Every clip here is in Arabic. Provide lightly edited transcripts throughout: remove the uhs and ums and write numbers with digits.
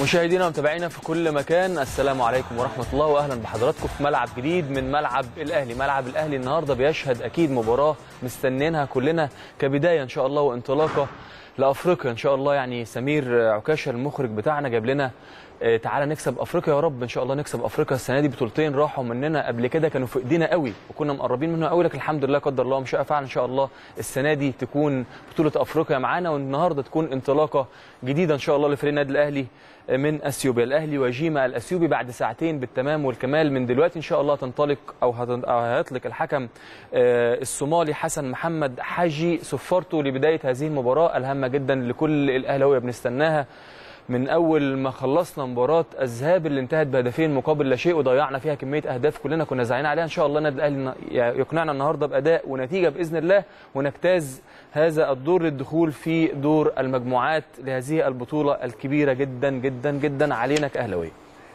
مشاهدينا ومتابعينا في كل مكان، السلام عليكم ورحمة الله وأهلا بحضراتكم في ملعب جديد من ملعب الأهلي. ملعب الأهلي النهاردة بيشهد أكيد مباراة مستنينها كلنا كبداية إن شاء الله وانطلاقة لأفريقيا إن شاء الله. يعني سمير عكاشة المخرج بتاعنا جاب لنا تعالى نكسب افريقيا يا رب، ان شاء الله نكسب افريقيا السنه دي. بطولتين راحوا مننا قبل كده كانوا في ايدينا قوي وكنا مقربين منه قوي، لكن الحمد لله قدر الله ما شاء فعل. ان شاء الله السنه دي تكون بطوله افريقيا معانا، والنهارده تكون انطلاقه جديده ان شاء الله لفريق النادي الاهلي من اثيوبيا. الاهلي وجيما الاثيوبي بعد ساعتين بالتمام والكمال من دلوقتي ان شاء الله تنطلق او هيطلق الحكم الصومالي حسن محمد حاجي صفارته لبدايه هذه المباراه الهامه جدا لكل الاهلاويه. بنستناها من اول ما خلصنا مباراه الذهاب اللي انتهت بهدفين مقابل لا شيء وضيعنا فيها كميه اهداف كلنا كنا زعلانين عليها. ان شاء الله النادي الاهلي يقنعنا النهارده باداء ونتيجه باذن الله، ونجتاز هذا الدور للدخول في دور المجموعات لهذه البطوله الكبيره جدا جدا جدا علينا كاهلاويه.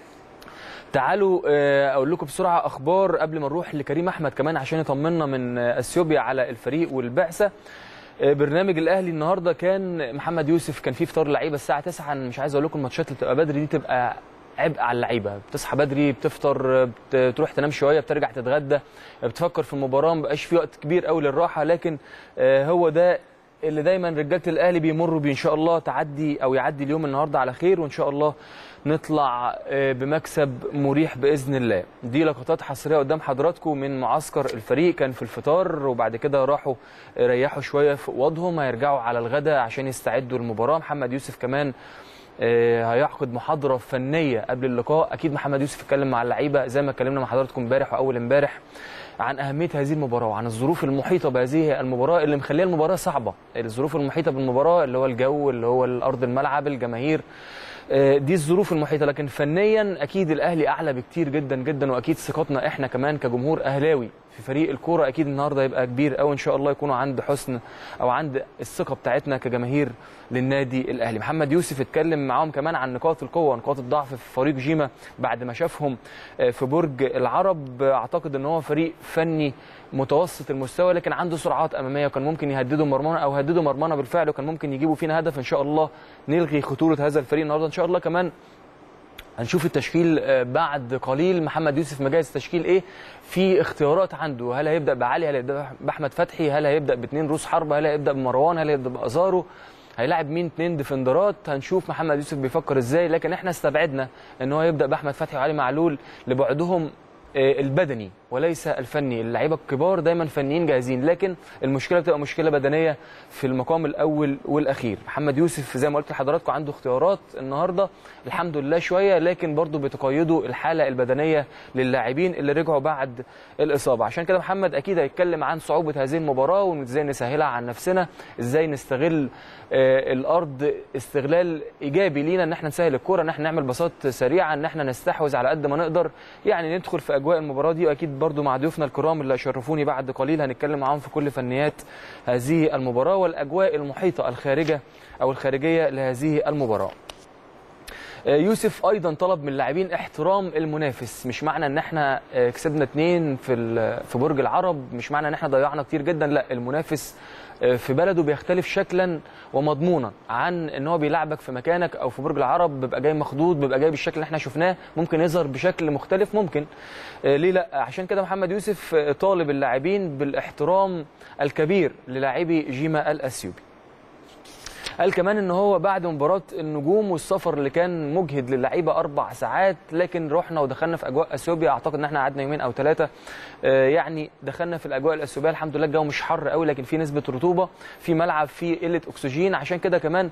تعالوا اقول لكم بسرعه اخبار قبل ما نروح لكريم احمد كمان عشان يطمنا من اثيوبيا على الفريق والبعثه. برنامج الاهلي النهارده كان محمد يوسف كان فيه فطار لعيبه الساعه 9. مش عايز اقول لكم الماتشات اللي بتبقى بدري دي تبقى عبء على اللعيبه، بتصحى بدري بتفطر بتروح تنام شويه بترجع تتغدى بتفكر في المباراه، ما بقاش في وقت كبير قوي للراحه، لكن هو ده اللي دايما رجاله الاهلي بيمروا بيه. ان شاء الله تعدي او يعدي اليوم النهارده على خير، وان شاء الله نطلع بمكسب مريح باذن الله. دي لقطات حصريه قدام حضراتكم من معسكر الفريق، كان في الفطار وبعد كده راحوا ريحوا شويه في اوضهم، هيرجعوا على الغداء عشان يستعدوا للمباراه. محمد يوسف كمان هيعقد محاضره فنيه قبل اللقاء. اكيد محمد يوسف اتكلم مع اللعيبه زي ما اتكلمنا مع حضراتكم امبارح واول امبارح عن أهمية هذه المباراة وعن الظروف المحيطة بهذه المباراة اللي مخليها المباراة صعبة. الظروف المحيطة بالمباراة اللي هو الجو، اللي هو الأرض الملعب، الجماهير، دي الظروف المحيطة. لكن فنيا أكيد الأهلي أعلى بكتير جدا جدا، وأكيد ثقتنا إحنا كمان كجمهور أهلاوي في فريق الكورة أكيد النهاردة يبقى كبير أوي إن شاء الله، يكونوا عند حسن أو عند الثقة بتاعتنا كجماهير للنادي الأهلي. محمد يوسف اتكلم معاهم كمان عن نقاط القوة ونقاط الضعف في فريق جيما بعد ما شافهم في برج العرب. أعتقد إن هو فريق فني متوسط المستوى لكن عنده سرعات أمامية وكان ممكن يهددوا مرمانا أو هددوا مرمانا بالفعل وكان ممكن يجيبوا فينا هدف. إن شاء الله نلغي خطورة هذا الفريق النهاردة. إن شاء الله كمان هنشوف التشكيل بعد قليل. محمد يوسف مجهز تشكيل ايه؟ في اختيارات عنده، هل هيبدا بعلي، هل هيبدا باحمد فتحي، هل هيبدا باثنين روس حربه، هل هيبدا بمروان، هل هيبدا بازارو، هيلاعب مين؟ اثنين ديفندرات. هنشوف محمد يوسف بيفكر ازاي، لكن احنا استبعدنا ان هو يبدا باحمد فتحي وعلي معلول لبعدهم البدني وليس الفني. اللعيبه الكبار دايما فنيين جاهزين، لكن المشكله بتبقى مشكله بدنيه في المقام الاول والاخير. محمد يوسف زي ما قلت لحضراتكم عنده اختيارات النهارده الحمد لله شويه، لكن برضه بتقيده الحاله البدنيه للاعبين اللي رجعوا بعد الاصابه. عشان كده محمد اكيد هيتكلم عن صعوبه هذه المباراه وازاي نسهلها عن نفسنا، ازاي نستغل الارض استغلال ايجابي لينا، ان احنا نسهل الكوره، ان احنا نعمل باصات سريعه، ان احنا نستحوذ على قد ما نقدر، يعني ندخل في اجواء المباراه دي. واكيد برضو مع ضيوفنا الكرام اللي هيشرفوني بعد قليل هنتكلم معاهم في كل فنيات هذه المباراه والاجواء المحيطه الخارجه او الخارجيه لهذه المباراه. يوسف ايضا طلب من اللاعبين احترام المنافس. مش معنى ان احنا كسبنا 2 في برج العرب مش معنى ان احنا ضيعنا كتير جدا، لا، المنافس في بلده بيختلف شكلا ومضمونا عن ان هو بيلعبك في مكانك او في برج العرب، بيبقى جاي مخضوض، بيبقى جاي بالشكل اللي احنا شفناه، ممكن يظهر بشكل مختلف ممكن، ليه لا؟ عشان كده محمد يوسف طالب اللاعبين بالاحترام الكبير للاعبي جيما الاثيوبي. قال كمان ان هو بعد مباراه النجوم والسفر اللي كان مجهد للعيبه 4 ساعات، لكن رحنا ودخلنا في اجواء اثيوبيا. اعتقد ان احنا قعدنا يومين او 3، يعني دخلنا في الاجواء الاثيوبيه. الحمد لله الجو مش حر قوي لكن في نسبه رطوبه، في ملعب فيه قله اكسجين. عشان كده كمان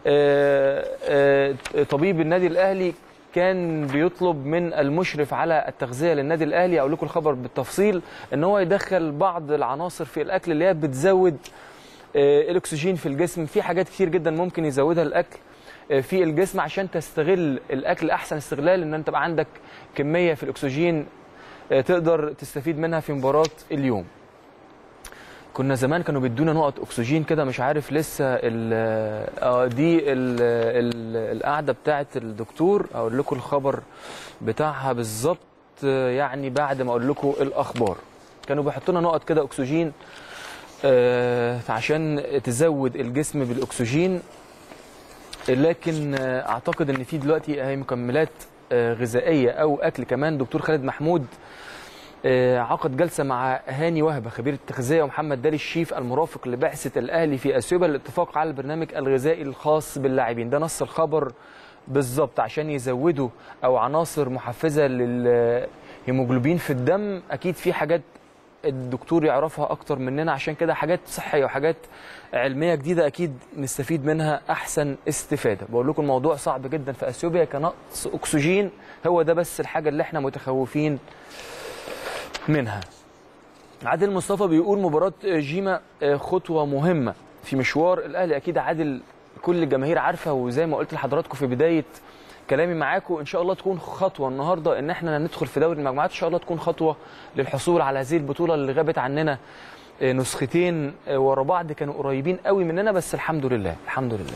طبيب النادي الاهلي كان بيطلب من المشرف على التغذيه للنادي الاهلي، اقول لكم الخبر بالتفصيل، ان هو يدخل بعض العناصر في الاكل اللي هي بتزود الاكسجين في الجسم. في حاجات كتير جدا ممكن يزودها الاكل في الجسم عشان تستغل الاكل احسن استغلال، ان انت تبقى عندك كميه في الاكسجين تقدر تستفيد منها في مباراه اليوم. كنا زمان كانوا بيدونا نقط اكسجين كده، مش عارف لسه دي القعده بتاعه الدكتور، اقول لكم الخبر بتاعها بالظبط يعني بعد ما اقول لكم الاخبار. كانوا بيحطوا لنا نقط كده اكسجين عشان تزود الجسم بالاكسجين. لكن اعتقد ان في دلوقتي هي مكملات غذائيه او اكل كمان. دكتور خالد محمود عقد جلسه مع هاني وهبه خبير التغذيه ومحمد دالي الشيف المرافق لبعثه الاهلي في اثيوبيا للاتفاق على البرنامج الغذائي الخاص باللاعبين. ده نص الخبر بالظبط، عشان يزودوا او عناصر محفزه للهيموجلوبين في الدم. اكيد في حاجات الدكتور يعرفها اكتر مننا، عشان كده حاجات صحيه وحاجات علميه جديده اكيد نستفيد منها احسن استفاده. بقول لكم الموضوع صعب جدا في اثيوبيا كنقص اكسجين، هو ده بس الحاجه اللي احنا متخوفين منها. عادل مصطفى بيقول مباراه جيما خطوه مهمه في مشوار الاهلي. اكيد عادل كل الجماهير عارفه، وزي ما قلت لحضراتكم في بدايه كلامي معاكم ان شاء الله تكون خطوه النهارده ان احنا ندخل في دوري المجموعات، ان شاء الله تكون خطوه للحصول على هذه البطوله اللي غابت عننا نسختين ورا بعض، كانوا قريبين قوي مننا، بس الحمد لله الحمد لله.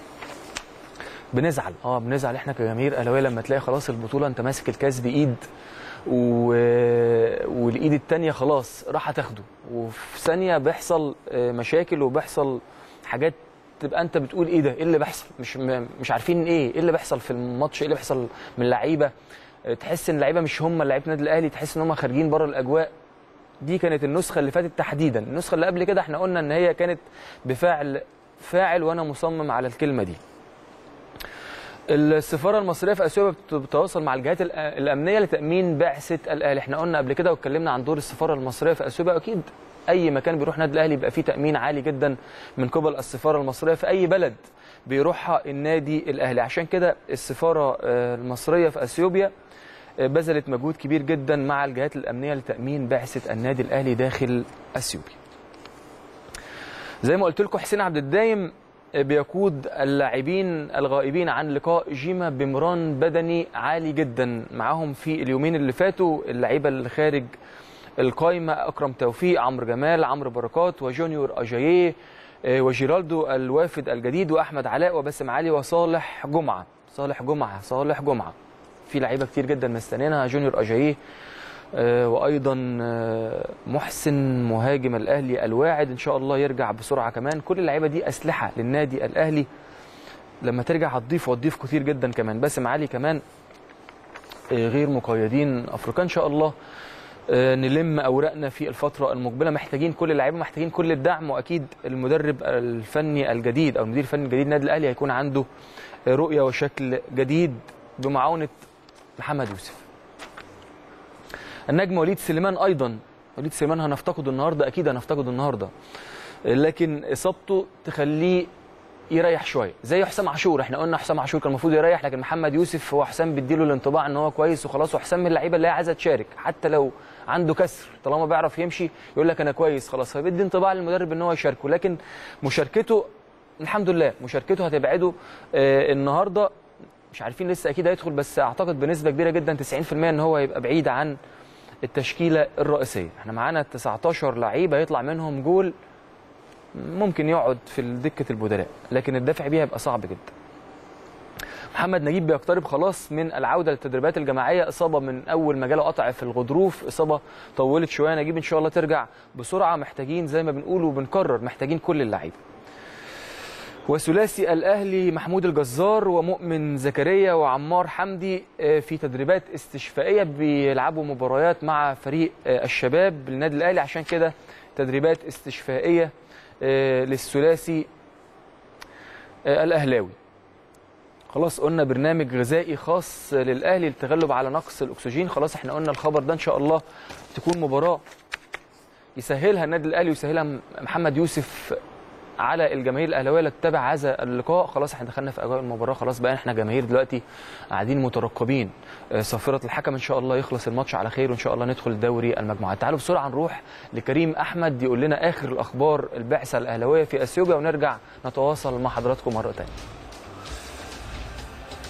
بنزعل بنزعل احنا كجماهير اهلاويه لما تلاقي خلاص البطوله انت ماسك الكاس بايد والايد الثانيه خلاص راح تاخده، وفي ثانيه بيحصل مشاكل وبيحصل حاجات تبقى انت بتقول ايه ده، ايه اللي بيحصل، مش عارفين ايه اللي بيحصل في الماتش، ايه اللي بيحصل من اللعيبه. تحس ان اللعيبه مش هم لعيبه النادي الاهلي، تحس ان هم خارجين بره الاجواء. دي كانت النسخه اللي فاتت تحديدا. النسخه اللي قبل كده احنا قلنا ان هي كانت فاعل وانا مصمم على الكلمه دي. السفاره المصريه في اثيوبيا بتتواصل مع الجهات الامنيه لتامين بعثه الاهلي. احنا قلنا قبل كده واتكلمنا عن دور السفاره المصريه في اثيوبيا. اكيد اي مكان بيروح نادي الاهلي يبقى فيه تامين عالي جدا من قبل السفاره المصريه في اي بلد بيروحها النادي الاهلي. عشان كده السفاره المصريه في اثيوبيا بذلت مجهود كبير جدا مع الجهات الامنيه لتامين بعثه النادي الاهلي داخل اثيوبيا. زي ما قلت لكم حسين عبد الدايم بيقود اللاعبين الغائبين عن لقاء جيما بمران بدني عالي جدا معاهم في اليومين اللي فاتوا. اللعيبه اللي خارج القائمه اكرم توفيق، عمرو جمال، عمرو بركات، وجونيور اجاييه، وجيرالدو الوافد الجديد، واحمد علاء، وباسم علي، وصالح جمعه. صالح جمعه في لعيبه كتير جدا مستنيينها، جونيور اجاييه وايضا محسن مهاجم الاهلي الواعد ان شاء الله يرجع بسرعه كمان. كل اللعيبه دي اسلحه للنادي الاهلي، لما ترجع هتضيف كتير جدا كمان. باسم علي كمان غير مقيدين افريقيا ان شاء الله. نلم اوراقنا في الفتره المقبله. محتاجين كل اللعيبه، محتاجين كل الدعم، واكيد المدرب الفني الجديد او المدير الفني الجديد النادي الاهلي هيكون عنده رؤيه وشكل جديد بمعاونه محمد يوسف. النجم وليد سليمان ايضا، وليد سليمان هنفتقده النهارده، اكيد هنفتقده النهارده، لكن اصابته تخليه يريح شويه زي حسام عاشور. احنا قلنا حسام عاشور كان المفروض يريح، لكن محمد يوسف هو حسام بيديله الانطباع ان هو كويس وخلاص، وحسام من اللعيبه اللي هي عايزه تشارك حتى لو عنده كسر، طالما بيعرف يمشي يقول لك انا كويس خلاص، فبيدي انطباع للمدرب ان هو يشاركه. لكن مشاركته الحمد لله مشاركته هتبعده النهارده، مش عارفين لسه اكيد هيدخل، بس اعتقد بنسبه كبيره جدا 90% ان هو هيبقى بعيد عن التشكيله الرئيسيه. احنا معانا 19 لعيب هيطلع منهم جول، ممكن يقعد في دكه البدلاء، لكن الدفع بيها هيبقى صعب جدا. محمد نجيب بيقترب خلاص من العوده للتدريبات الجماعيه، اصابه من اول ما جاله قطع في الغضروف، اصابه طولت شويه. نجيب ان شاء الله ترجع بسرعه، محتاجين زي ما بنقول وبنكرر محتاجين كل اللعيبه. وثلاثي الاهلي محمود الجزار ومؤمن زكريا وعمار حمدي في تدريبات استشفائيه، بيلعبوا مباريات مع فريق الشباب للنادي الاهلي، عشان كده تدريبات استشفائيه للثلاثي الاهلاوي. خلاص قلنا برنامج غذائي خاص للاهلي للتغلب على نقص الاكسجين. خلاص احنا قلنا الخبر ده ان شاء الله تكون مباراه يسهلها النادي الاهلي ويسهلها محمد يوسف على الجماهير الاهلاويه اللي تتابع هذا اللقاء. خلاص احنا دخلنا في اجواء المباراه، خلاص بقى احنا جماهير دلوقتي قاعدين مترقبين صافره الحكم، ان شاء الله يخلص الماتش على خير وان شاء الله ندخل دوري المجموعات. تعالوا بسرعه نروح لكريم احمد يقول لنا اخر الاخبار البعثه الاهلاويه في اثيوبيا، ونرجع نتواصل مع حضراتكم مره ثانيه.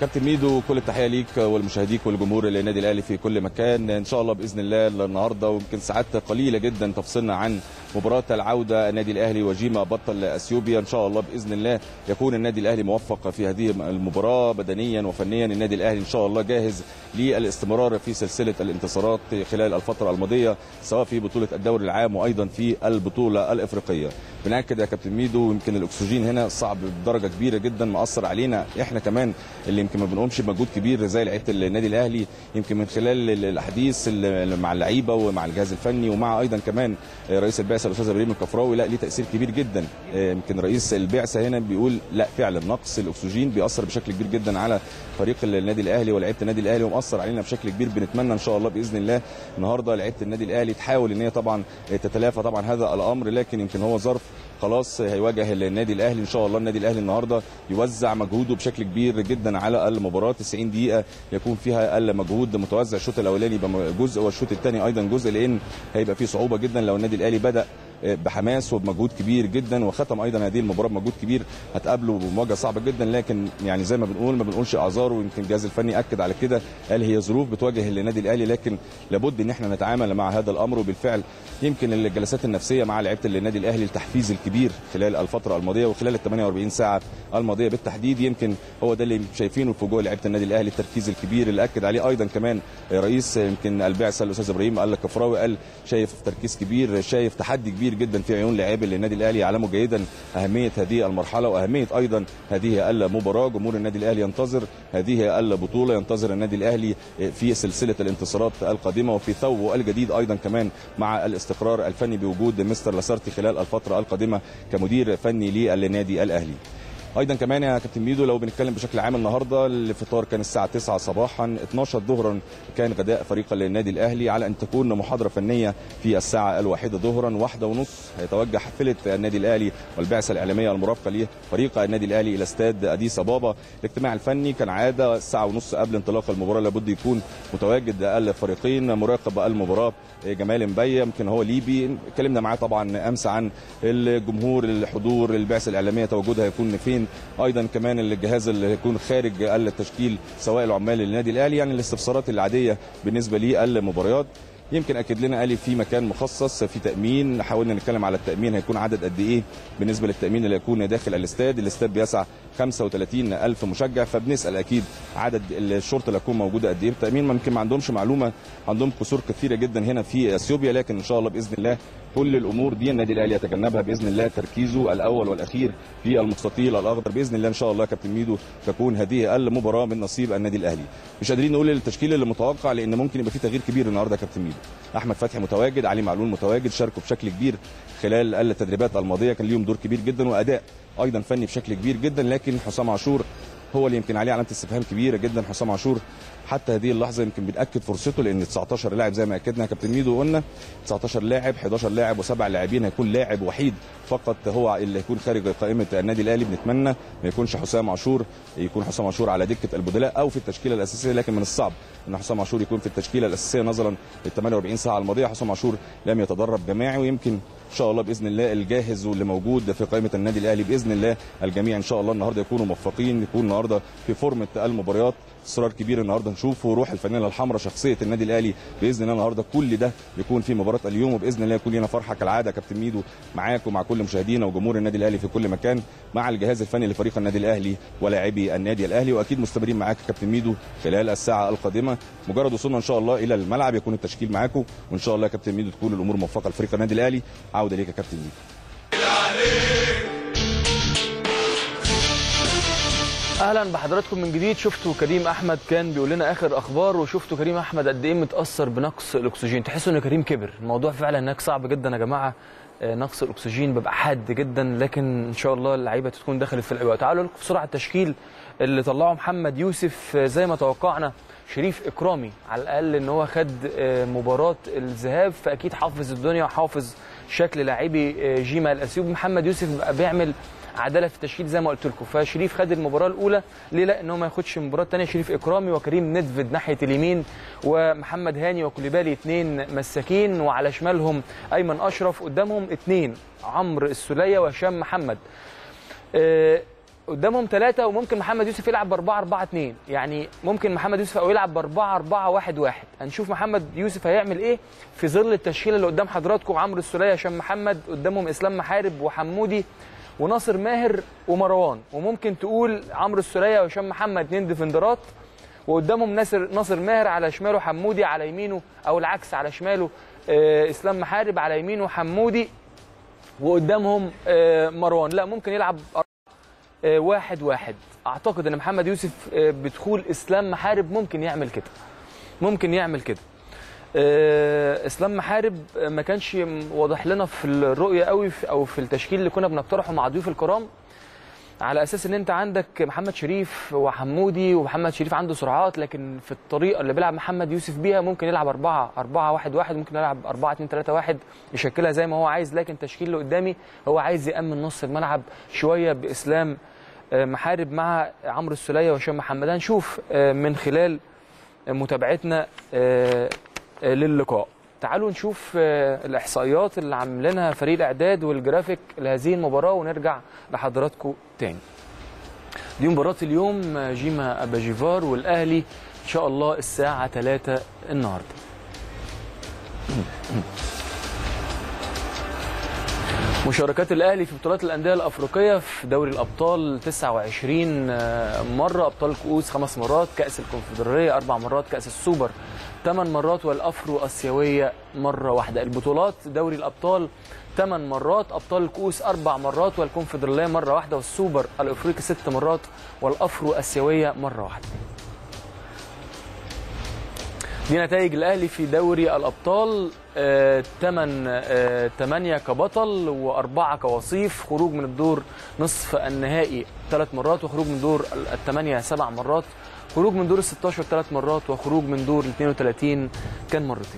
كابتن ميدو كل التحيه ليك ولمشاهديك والجمهور النادي الاهلي في كل مكان. ان شاء الله باذن الله النهارده ويمكن ساعات قليله جدا تفصلنا عن مباراه العوده النادي الاهلي وجيما بطل اثيوبيا. ان شاء الله باذن الله يكون النادي الاهلي موفق في هذه المباراه بدنيا وفنيا. النادي الاهلي ان شاء الله جاهز للاستمرار في سلسله الانتصارات خلال الفتره الماضيه سواء في بطوله الدوري العام وايضا في البطوله الافريقيه. بنأكد يا كابتن ميدو يمكن الاكسجين هنا صعب بدرجه كبيره جدا، مأثر علينا احنا كمان اللي يمكن ما بنقومش بمجهود كبير زي لعيبه النادي الاهلي، يمكن من خلال الاحاديث مع اللعيبه ومع الجهاز الفني ومع ايضا كمان رئيس البعثه الاستاذ ابراهيم الكفراوي. لا ليه تاثير كبير جدا. يمكن رئيس البعثه هنا بيقول لا فعلا نقص الاكسجين بيأثر بشكل كبير جدا على فريق النادي الاهلي ولاعيبه النادي الاهلي ومأثر علينا بشكل كبير. بنتمنى ان شاء الله باذن الله النهارده لعيبه النادي الاهلي تحاول ان هي طبعا تتلافى طبعا هذا الامر، لكن يمكن هو ظرف خلاص هيواجه النادي الاهلي. ان شاء الله النادي الاهلي النهارده يوزع مجهوده بشكل كبير جدا على المباراه. 90 دقيقه يكون فيها المجهود متوزع، الشوط الاولاني يبقى جزء والشوط الثاني ايضا جزء، لان هيبقى فيه صعوبه جدا لو النادي الاهلي بدا بحماس وبمجهود كبير جدا وختم ايضا هذه المباراه بمجهود كبير هتقابله بمواجهه صعبه جدا. لكن يعني زي ما بنقول ما بنقولش اعذار، ويمكن الجهاز الفني اكد على كده قال هي ظروف بتواجه النادي الاهلي، لكن لابد ان احنا نتعامل مع هذا الامر. وبالفعل يمكن الجلسات النفسيه مع لعيبه النادي الاهلي التحفيز الكبير خلال الفتره الماضيه وخلال ال 48 ساعه الماضيه بالتحديد يمكن هو ده اللي شايفينه في وجوه لعيبه النادي الاهلي، التركيز الكبير اللي اكد عليه ايضا كمان رئيس يمكن البعثه الاستاذ ابراهيم الكفراوي. قال شايف تركيز كبير، شايف تحدي كبير جدا في عيون لاعبي النادي الاهلي، يعلموا جيدا اهميه هذه المرحله واهميه ايضا هذه المباراه. جمهور النادي الاهلي ينتظر هذه البطوله، ينتظر النادي الاهلي في سلسله الانتصارات القادمه وفي ثوبه الجديد ايضا كمان مع الاستقرار الفني بوجود مستر لاسارتي خلال الفتره القادمه كمدير فني للنادي الاهلي. ايضا كمان يا كابتن ميدو لو بنتكلم بشكل عام النهارده الفطار كان الساعه 9 صباحا، 12 ظهرا كان غداء فريق النادي الاهلي، على ان تكون محاضره فنيه في الساعه 1 ظهرا. 1:30 هيتوجه حافله النادي الاهلي والبعثه الاعلاميه المرافقه لفريق النادي الاهلي الى استاد اديس ابابا. الاجتماع الفني كان عاده الساعه ونص قبل انطلاق المباراه لابد يكون متواجد الفريقين. مراقب المباراه جمال مبيه يمكن هو ليبي، اتكلمنا معاه طبعا امس عن الجمهور الحضور البعثه الاعلاميه تواجدها يكون فين، ايضا كمان الجهاز اللي هيكون خارج التشكيل سواء العمال النادي الاهلي، يعني الاستفسارات العاديه بالنسبه للمباريات. يمكن اكد لنا قال في مكان مخصص في تامين، حاولنا نتكلم على التامين هيكون عدد قد ايه بالنسبه للتامين اللي هيكون داخل الاستاد. الاستاد بيسع 35,000 مشجع، فبنسال اكيد عدد الشرطه اللي هتكون موجوده قد ايه. التامين ممكن ما عندهمش معلومه، عندهم قصور كثيره جدا هنا في اثيوبيا، لكن ان شاء الله باذن الله كل الامور دي النادي الاهلي يتجنبها باذن الله. تركيزه الاول والاخير في المستطيل الاخضر باذن الله. ان شاء الله كابتن ميدو تكون هذه المباراه من نصيب النادي الاهلي. مش قادرين نقول التشكيل اللي متوقع لان ممكن يبقى في تغيير كبير النهارده يا كابتن ميدو. احمد فتحي متواجد، علي معلول متواجد، شاركوا بشكل كبير خلال التدريبات الماضيه، كان ليهم دور كبير جدا واداء ايضا فني بشكل كبير جدا. لكن حسام عاشور هو اللي يمكن عليه علامه استفهام كبيره جدا. حسام عاشور حتى هذه اللحظه يمكن بنأكد فرصته لان 19 لاعب زي ما اكدنا يا كابتن ميدو، قلنا 19 لاعب، 11 لاعب و7 لاعبين، هيكون لاعب وحيد فقط هو اللي هيكون خارج قائمه النادي الاهلي. بنتمنى ما يكونش حسام عاشور، يكون حسام عاشور على دكه البدلاء او في التشكيله الاساسيه، لكن من الصعب ان حسام عاشور يكون في التشكيله الاساسيه نظرا لل 48 ساعه الماضيه. حسام عاشور لم يتدرب جماعي، ويمكن ان شاء الله باذن الله الجاهز واللي موجود في قائمه النادي الاهلي باذن الله الجميع ان شاء الله النهارده يكونوا موفقين، يكون النهارده في فورمه المباريات. اصرار كبير النهارده نشوفه، روح الفانيله الحمراء، شخصيه النادي الاهلي باذن الله النهارده كل ده يكون في مباراه اليوم، وباذن الله يكون لنا فرحه كالعاده كابتن ميدو معاك ومع كل مشاهدينا وجمهور النادي الاهلي في كل مكان مع الجهاز الفني لفريق النادي الاهلي ولاعبي النادي الاهلي. واكيد مستمرين معاك كابتن ميدو خلال الساعه القادمه. مجرد وصولنا ان شاء الله الى الملعب يكون التشكيل معاكم، وان شاء الله يا كابتن ميدو تكون الامور موفقه لفريق النادي الاهلي. عوده ليك يا كابتن ميدو. اهلا بحضراتكم من جديد. شفتوا كريم احمد كان بيقول لنا اخر اخبار، وشفتوا كريم احمد قد ايه متاثر بنقص الاكسجين. تحسوا ان كريم كبر. الموضوع فعلا هناك صعب جدا يا جماعه، نقص الاكسجين بيبقى حاد جدا، لكن ان شاء الله اللعيبه تكون دخلت في الاجواء. تعالوا لكم بسرعه التشكيل اللي طلعه محمد يوسف. زي ما توقعنا شريف اكرامي على الاقل ان هو خد مباراه الذهاب، فاكيد حافظ الدنيا وحافظ شكل لاعبي جيما الاثيوبي. محمد يوسف بقى بيعمل عداله في التشكيل زي ما قلت لكم، فشريف خد المباراه الاولى، ليه لا ان هو ما ياخدش المباراه الثانيه؟ شريف اكرامي وكريم ندفد ناحيه اليمين، ومحمد هاني وكوليبالي اثنين مساكين، وعلى شمالهم ايمن اشرف، قدامهم اثنين عمرو السوليه وهشام محمد. قدامهم 3 وممكن محمد يوسف يلعب ب4-4-2، يعني ممكن محمد يوسف او يلعب ب4-4-1-1. هنشوف محمد يوسف هيعمل ايه في ظل التشكيله اللي قدام حضراتكم. عمرو السوليه، هشام محمد، قدامهم اسلام محارب وحمودي وناصر ماهر ومروان، وممكن تقول عمرو السوليه وهشام محمد 2 ديفندرات، وقدامهم ناصر ماهر على شماله حمودي، على يمينه او العكس على شماله اسلام محارب، على يمينه حمودي، وقدامهم مروان. لا ممكن يلعب 1-1. اعتقد ان محمد يوسف بدخول اسلام محارب ممكن يعمل كده. اسلام محارب ما كانش واضح لنا في الرؤيه قوي او في التشكيل اللي كنا بنقترحه مع ضيوف الكرام، على اساس ان انت عندك محمد شريف وحمودي، ومحمد شريف عنده سرعات، لكن في الطريقه اللي بيلعب محمد يوسف بيها ممكن يلعب 4-4-1-1، ممكن يلعب 4-2-3-1، يشكلها زي ما هو عايز. لكن التشكيل اللي قدامي هو عايز يامن نص الملعب شويه باسلام محارب مع عمرو السوليه وهشام محمد. هنشوف من خلال متابعتنا للقاء. تعالوا نشوف الاحصائيات اللي عاملينها فريق الاعداد والجرافيك لهذه المباراه ونرجع لحضراتكم تاني. دي مباراه اليوم، جيما أباجيفار والاهلي ان شاء الله الساعه 3 النهارده. مشاركات الاهلي في بطولات الانديه الافريقيه في دوري الابطال 29 مره، ابطال الكؤوس 5 مرات، كاس الكونفدراليه 4 مرات، كاس السوبر 8 مرات، والافرو اسيويه مره واحده. البطولات دوري الابطال 8 مرات، ابطال الكؤوس 4 مرات، والكونفدراليه مره واحده، والسوبر الافريقي 6 مرات، والافرو اسيويه مره واحده. دي نتائج الاهلي في دوري الابطال: 8 كبطل و4 كوصيف، خروج من الدور نصف النهائي 3 مرات، وخروج من دور ال8 7 مرات، خروج من دور ال16 3 مرات، وخروج من دور ال32 كان مرتين.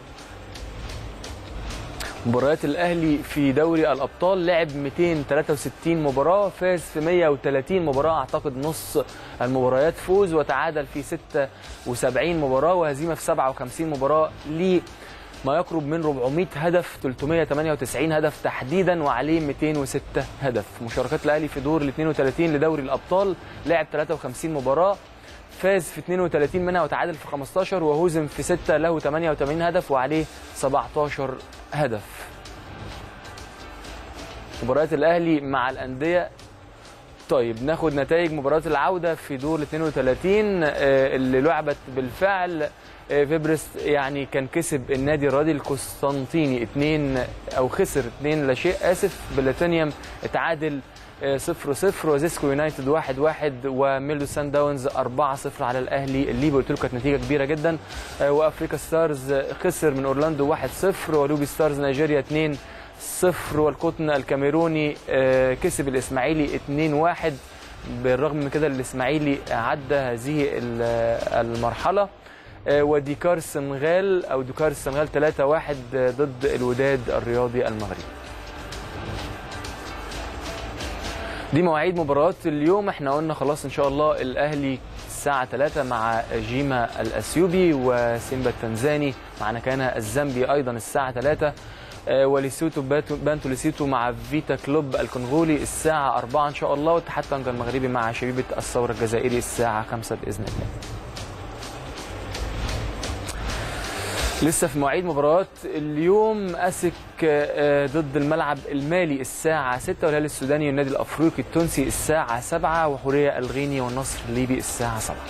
مباريات الاهلي في دوري الابطال: لعب 263 مباراه، فاز في 130 مباراه، اعتقد نص المباريات فوز، وتعادل في 76 مباراه، وهزيمه في 57 مباراه، ليه ما يقرب من 400 هدف، 398 هدف تحديدا، وعليه 206 هدف. مشاركات الاهلي في دور ال 32 لدوري الابطال: لعب 53 مباراه، فاز في 32 منها، وتعادل في 15، وهزم في 6، له 88 هدف وعليه 17 هدف. مباريات الاهلي مع الانديه. طيب ناخد نتائج مباريات العوده في دور ال 32 اللي لعبت بالفعل. فيبرس يعني كان كسب النادي الرياضي القسطنطيني 2 او خسر 2 لا شيء، اسف. بلاتينيوم اتعادل 0-0، وزيسكو يونايتد 1-1، وميلدو سان داونز 4-0 على الاهلي الليبي، قلت لكم كانت نتيجه كبيره جدا. وافريكا ستارز خسر من اورلاندو 1-0، ولوبي ستارز نيجيريا 2-0، والقطن الكاميروني كسب الاسماعيلي 2-1. بالرغم من كده الاسماعيلي عدى هذه المرحله. وديكار السنغال او ديكار السنغال 3-1 ضد الوداد الرياضي المغربي. دي مواعيد مباريات اليوم. احنا قلنا خلاص ان شاء الله الاهلي الساعه 3 مع جيما الاثيوبي، وسيمبا التنزاني مع نكانا الزامبي ايضا الساعه 3، وليسوتو بانتو ليسوتو مع فيتا كلوب الكونغولي الساعه 4 ان شاء الله، واتحاد طنجة المغربي مع شبيبه الثوره الجزائري الساعه 5 باذن الله. لسه في مواعيد مباريات اليوم: اسك ضد الملعب المالي الساعة 6، والهلال السوداني والنادي الافريقي التونسي الساعة 7، وحورية الغيني والنصر الليبي الساعة 7.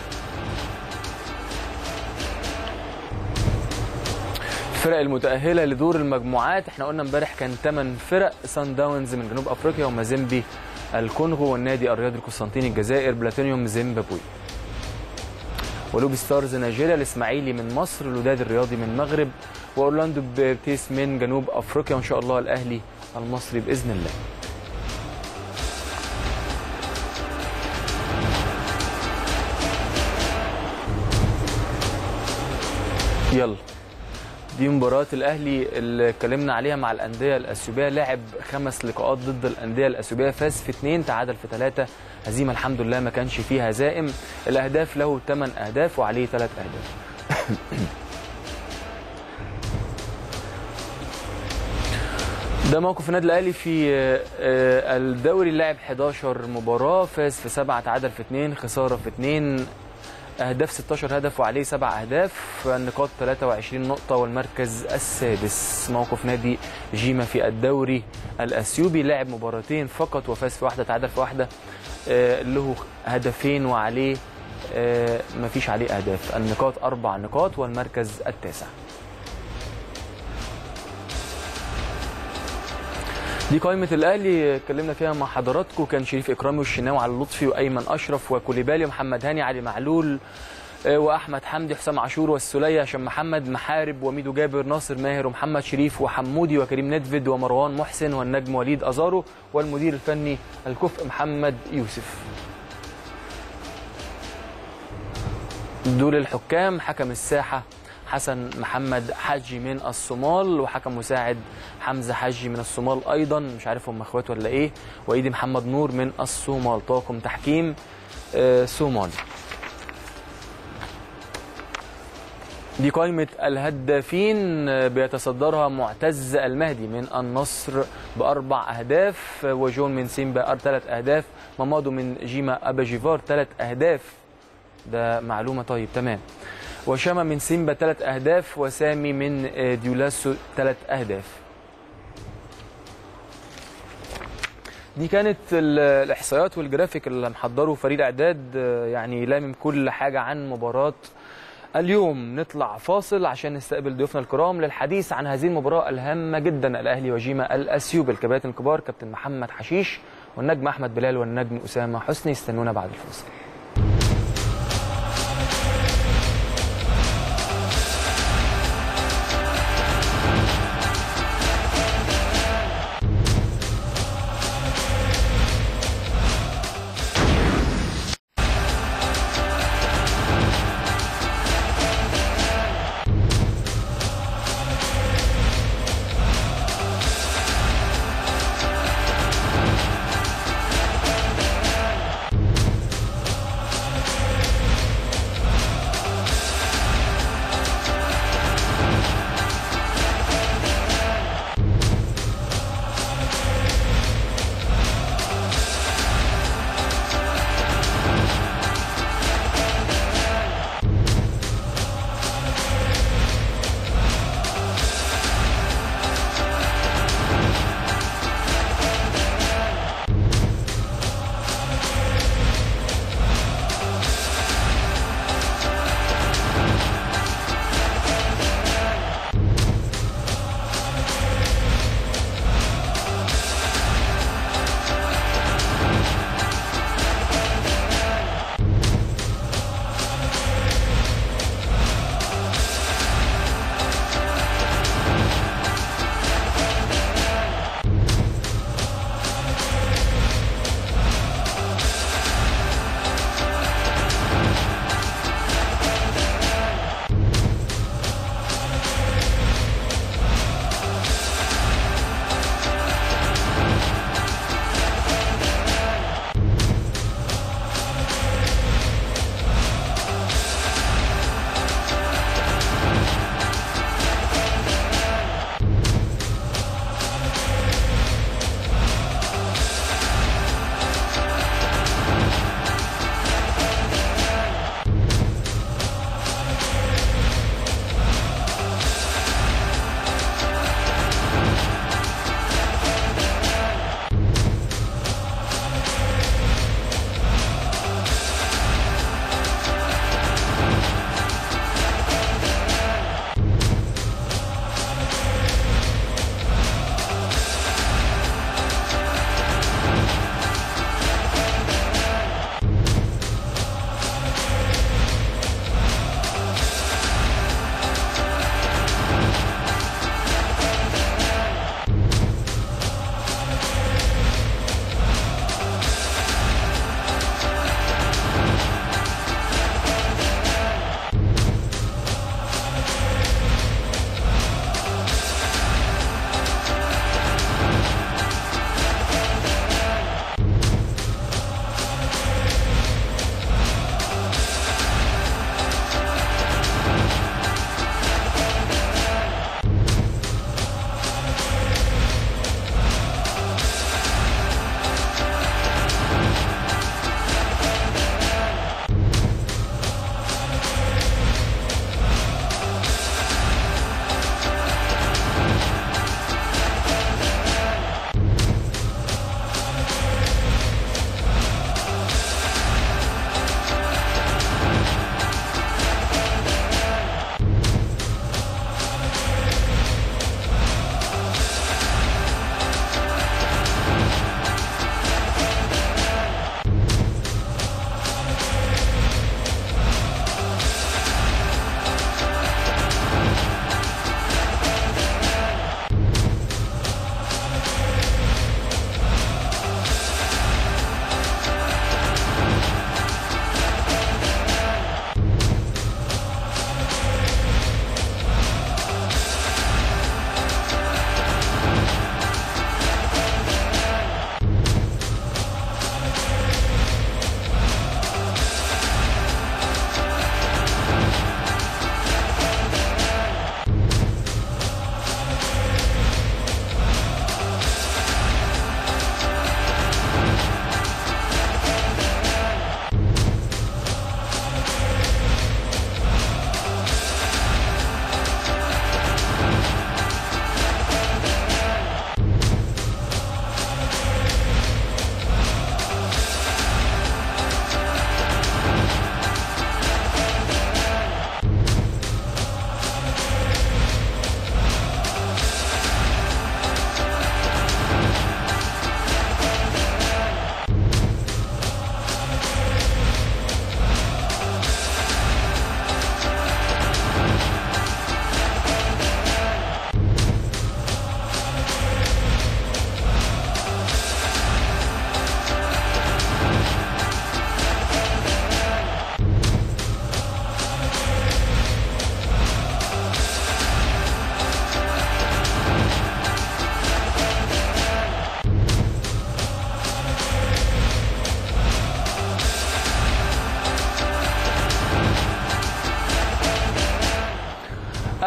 الفرق المتأهلة لدور المجموعات: احنا قلنا امبارح كان 8 فرق: سان داونز من جنوب افريقيا، ومازيمبي الكونغو، والنادي الرياضي القسطنطيني الجزائر، بلاتينيوم زيمبابوي، ولوبي ستارز نيجيريا، الاسماعيلي من مصر، الوداد الرياضي من المغرب، واورلاندو بيتيس من جنوب افريقيا، وان شاء الله الاهلي المصري باذن الله. يلا دي مباراة الاهلي اللي اتكلمنا عليها مع الانديه الاثيوبيه. لعب 5 لقاءات ضد الانديه الاثيوبيه، فاز في 2، تعادل في 3، هزيمه الحمد لله ما كانش فيها هزائم. الاهداف له 8 اهداف وعليه 3 اهداف. ده موقف النادي الاهلي في الدوري. لعب 11 مباراه، فاز في 7، تعادل في 2، خساره في 2، اهداف 16 هدف وعليه 7 اهداف، النقاط 23 نقطه والمركز السادس. موقف نادي جيما في الدوري الاثيوبي، لعب مباراتين فقط وفاز في واحده، تعادل في واحده، له هدفين وعليه مفيش عليه اهداف، النقاط 4 نقاط والمركز التاسع. دي قائمة الأهلي اتكلمنا فيها مع حضراتكم، كان شريف إكرامي والشناوي علي لطفي وأيمن أشرف وكوليبالي ومحمد هاني، علي معلول وأحمد حمدي، حسام عاشور والسولية، هشام محمد، محارب وميدو جابر، ناصر ماهر ومحمد شريف وحمودي وكريم ندفد ومروان محسن والنجم وليد أزارو، والمدير الفني الكفء محمد يوسف. دول الحكام. حكم الساحة حسن محمد حجي من الصومال، وحكم مساعد حمزة حجي من الصومال أيضا، مش عارف هم اخوات ولا ايه، وإيدي محمد نور من الصومال. طاقم تحكيم صومالي. دي قائمة الهدافين بيتصدرها معتز المهدي من النصر ب4 أهداف، وجون من سيمبا 3 أهداف، مامادو من جيما أباجيفار 3 أهداف. ده معلومة طيب تمام. وشامة من سيمبا 3 أهداف، وسامي من ديولاسو 3 أهداف. دي كانت الإحصائيات والجرافيك اللي محضره فريق إعداد، يعني لامم كل حاجة عن مباراة اليوم. نطلع فاصل عشان نستقبل ضيوفنا الكرام للحديث عن هذه المباراة الهامة جدا، الأهلي وجيما الأثيوبي. الكباتن الكبار كابتن محمد حشيش والنجم أحمد بلال والنجم أسامة حسني. استنونا بعد الفاصل.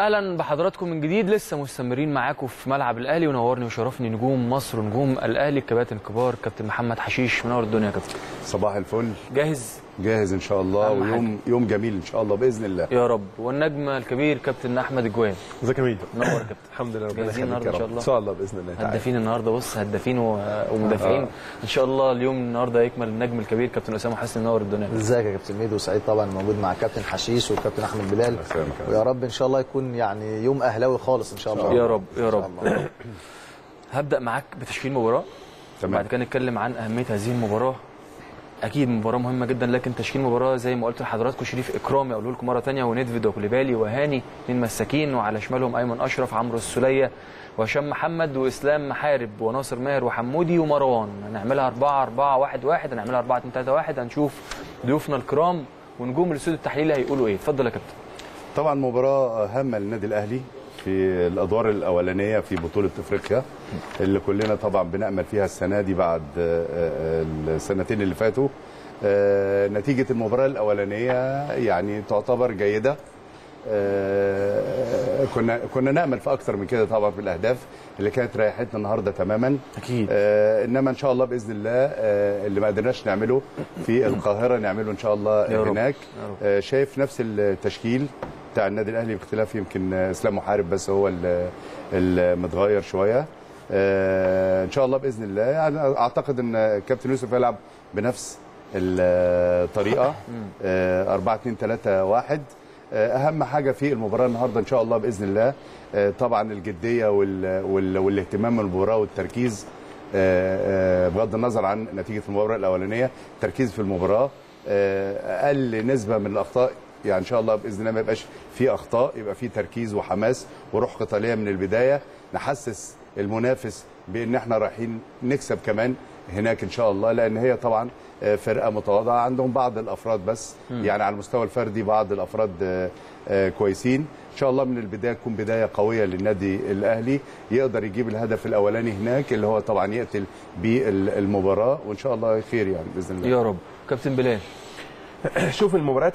اهلا بحضراتكم من جديد. لسه مستمرين معاكم في ملعب الاهلي، ونورني وشرفني نجوم مصر ونجوم الاهلي الكباتن الكبار. كابتن محمد حشيش منور الدنيا يا كابتن. صباح الفل. جاهز ان شاء الله، ويوم جميل ان شاء الله باذن الله يا رب. والنجم الكبير كابتن احمد الجوان. ازيك يا ميدو؟ منور يا كابتن. الحمد لله، ربنا جاهزين النهارده ان شاء الله. ان شاء الله باذن الله تعالى. هدافين النهارده، بص هدافين ومدافعين ان شاء الله. اليوم النهارده يكمل النجم الكبير كابتن اسامه حسني. منور الدنيا. ازيك يا كابتن ميدو؟ سعيد طبعا موجود مع كابتن حشيش والكابتن احمد بلال، ويا رب ان شاء الله يكون يعني يوم اهلاوي خالص ان شاء الله. يا رب يا رب. هبدا معاك بتشكيل مباراه، بعد كده نتكلم عن اهميه هذه المباراه. اكيد مباراه مهمه جدا، لكن تشكيل مباراه زي ما قلت لحضراتكم: شريف اكرامي اقول لكم مره ثانيه، وندفيد وكوليبالي وهاني اثنين مساكين، وعلى شمالهم ايمن اشرف، عمرو السوليه، وهشام محمد، واسلام محارب، وناصر ماهر، وحمودي، ومروان. هنعملها 4-4-1-1، هنعملها 4-2-3-1. هنشوف ضيوفنا الكرام ونجوم الاستوديو التحليلي هيقولوا ايه. اتفضل يا كابتن. طبعا مباراه هامه للنادي الاهلي في الادوار الاولانيه في بطوله افريقيا اللي كلنا طبعا بنامل فيها السنه دي بعد السنتين اللي فاتوا. نتيجه المباراه الاولانيه يعني تعتبر جيده. كنا نامل في اكثر من كده طبعا في الاهداف اللي كانت ريحتنا النهارده تماما اكيد. انما ان شاء الله باذن الله اللي ما قدرناش نعمله في القاهره نعمله ان شاء الله هناك. شايف نفس التشكيل بتاع النادي الاهلي باختلاف يمكن اسلام محارب بس هو المتغير شويه. ان شاء الله باذن الله. يعني اعتقد ان كابتن يوسف يلعب بنفس الطريقه 4-2-3-1. اهم حاجه في المباراه النهارده ان شاء الله باذن الله طبعا الجديه والاهتمام بالمباراه والتركيز بغض النظر عن نتيجه المباراه الاولانيه. التركيز في المباراه، اقل نسبه من الاخطاء، يعني ان شاء الله باذن الله ما يبقاش في اخطاء، يبقى في تركيز وحماس وروح قتاليه من البدايه، نحسس المنافس بان احنا رايحين نكسب كمان هناك ان شاء الله، لان هي طبعا فرقه متواضعه عندهم بعض الافراد بس يعني على المستوى الفردي بعض الافراد كويسين. ان شاء الله من البدايه تكون بدايه قويه للنادي الاهلي، يقدر يجيب الهدف الاولاني هناك اللي هو طبعا يقتل بالمباراه، وان شاء الله خير يعني باذن الله يا رب. كابتن بلال، شوف المباريات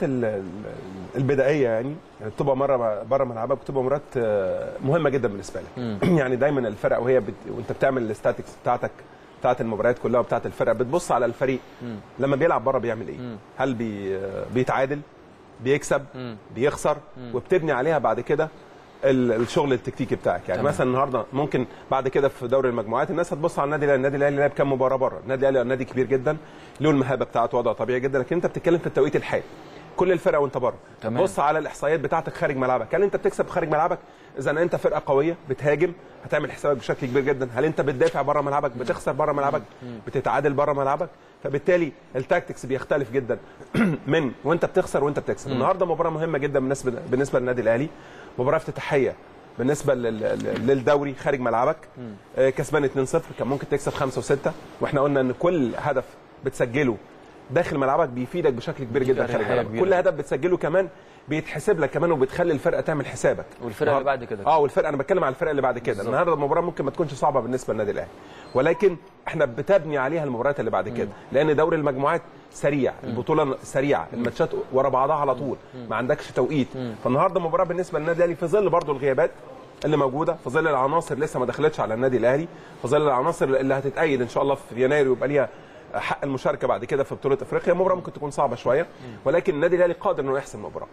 البدائيه يعني بتبقى مره بره ملعبك، بتبقى مباريات مهمه جدا بالنسبه لك. يعني دايما الفرق وانت بتعمل الاستاتكس بتاعت المباريات كلها وبتاعت الفرق، بتبص على الفريق لما بيلعب بره بيعمل ايه. هل بيتعادل، بيكسب، بيخسر، وبتبني عليها بعد كده الشغل التكتيكي بتاعك. يعني مثلا النهارده ممكن بعد كده في دوري المجموعات الناس هتبص على النادي الاهلي لعب كام مباراه بره. النادي الاهلي نادي كبير جدا، له المهابه بتاعته، وضع طبيعي جدا، لكن انت بتتكلم في التوقيت الحالي كل الفرق وانت بره. بص على الاحصائيات بتاعتك خارج ملعبك، هل انت بتكسب خارج ملعبك؟ اذا انت فرقه قويه بتهاجم هتعمل حسابك بشكل كبير جدا. هل انت بتدافع بره ملعبك؟ بتخسر بره ملعبك؟ بتتعادل بره ملعبك؟ فبالتالي التاكتكس بيختلف جدا من وانت بتخسر وانت بتكسب. النهارده مباراه مهمه جدا بالنسبه للنادي الاهلي، مباراه افتتاحيه بالنسبه للدوري خارج ملعبك. كسبان 2-0، كان ممكن تكسب 5 و6، واحنا قلنا ان كل هدف بتسجله داخل ملعبك بيفيدك بشكل كبير جدا خارج ملعبك. كل هدف بتسجله كمان بيتحسب لك كمان، وبتخلي الفرقه تعمل حسابك. والفرقه اللي بعد كده والفرقه انا بتكلم على الفرقه اللي بعد كده. النهارده المباراه ممكن ما تكونش صعبه بالنسبه للنادي الاهلي، ولكن احنا بتبني عليها المباريات اللي بعد كده، لان دوري المجموعات سريع، البطوله سريعه، الماتشات ورا بعضها على طول، ما عندكش توقيت. فالنهارده مباراه بالنسبه للنادي الاهلي في ظل برضو الغيابات اللي موجوده، في ظل العناصر لسه ما دخلتش على النادي الاهلي، في ظل العناصر اللي هتتأيد ان شاء الله في يناير ويبقى ليها حق المشاركه بعد كده في بطوله افريقيا. مباراه ممكن تكون صعبه شويه، ولكن النادي الاهلي قادر انه يحسم المباراه.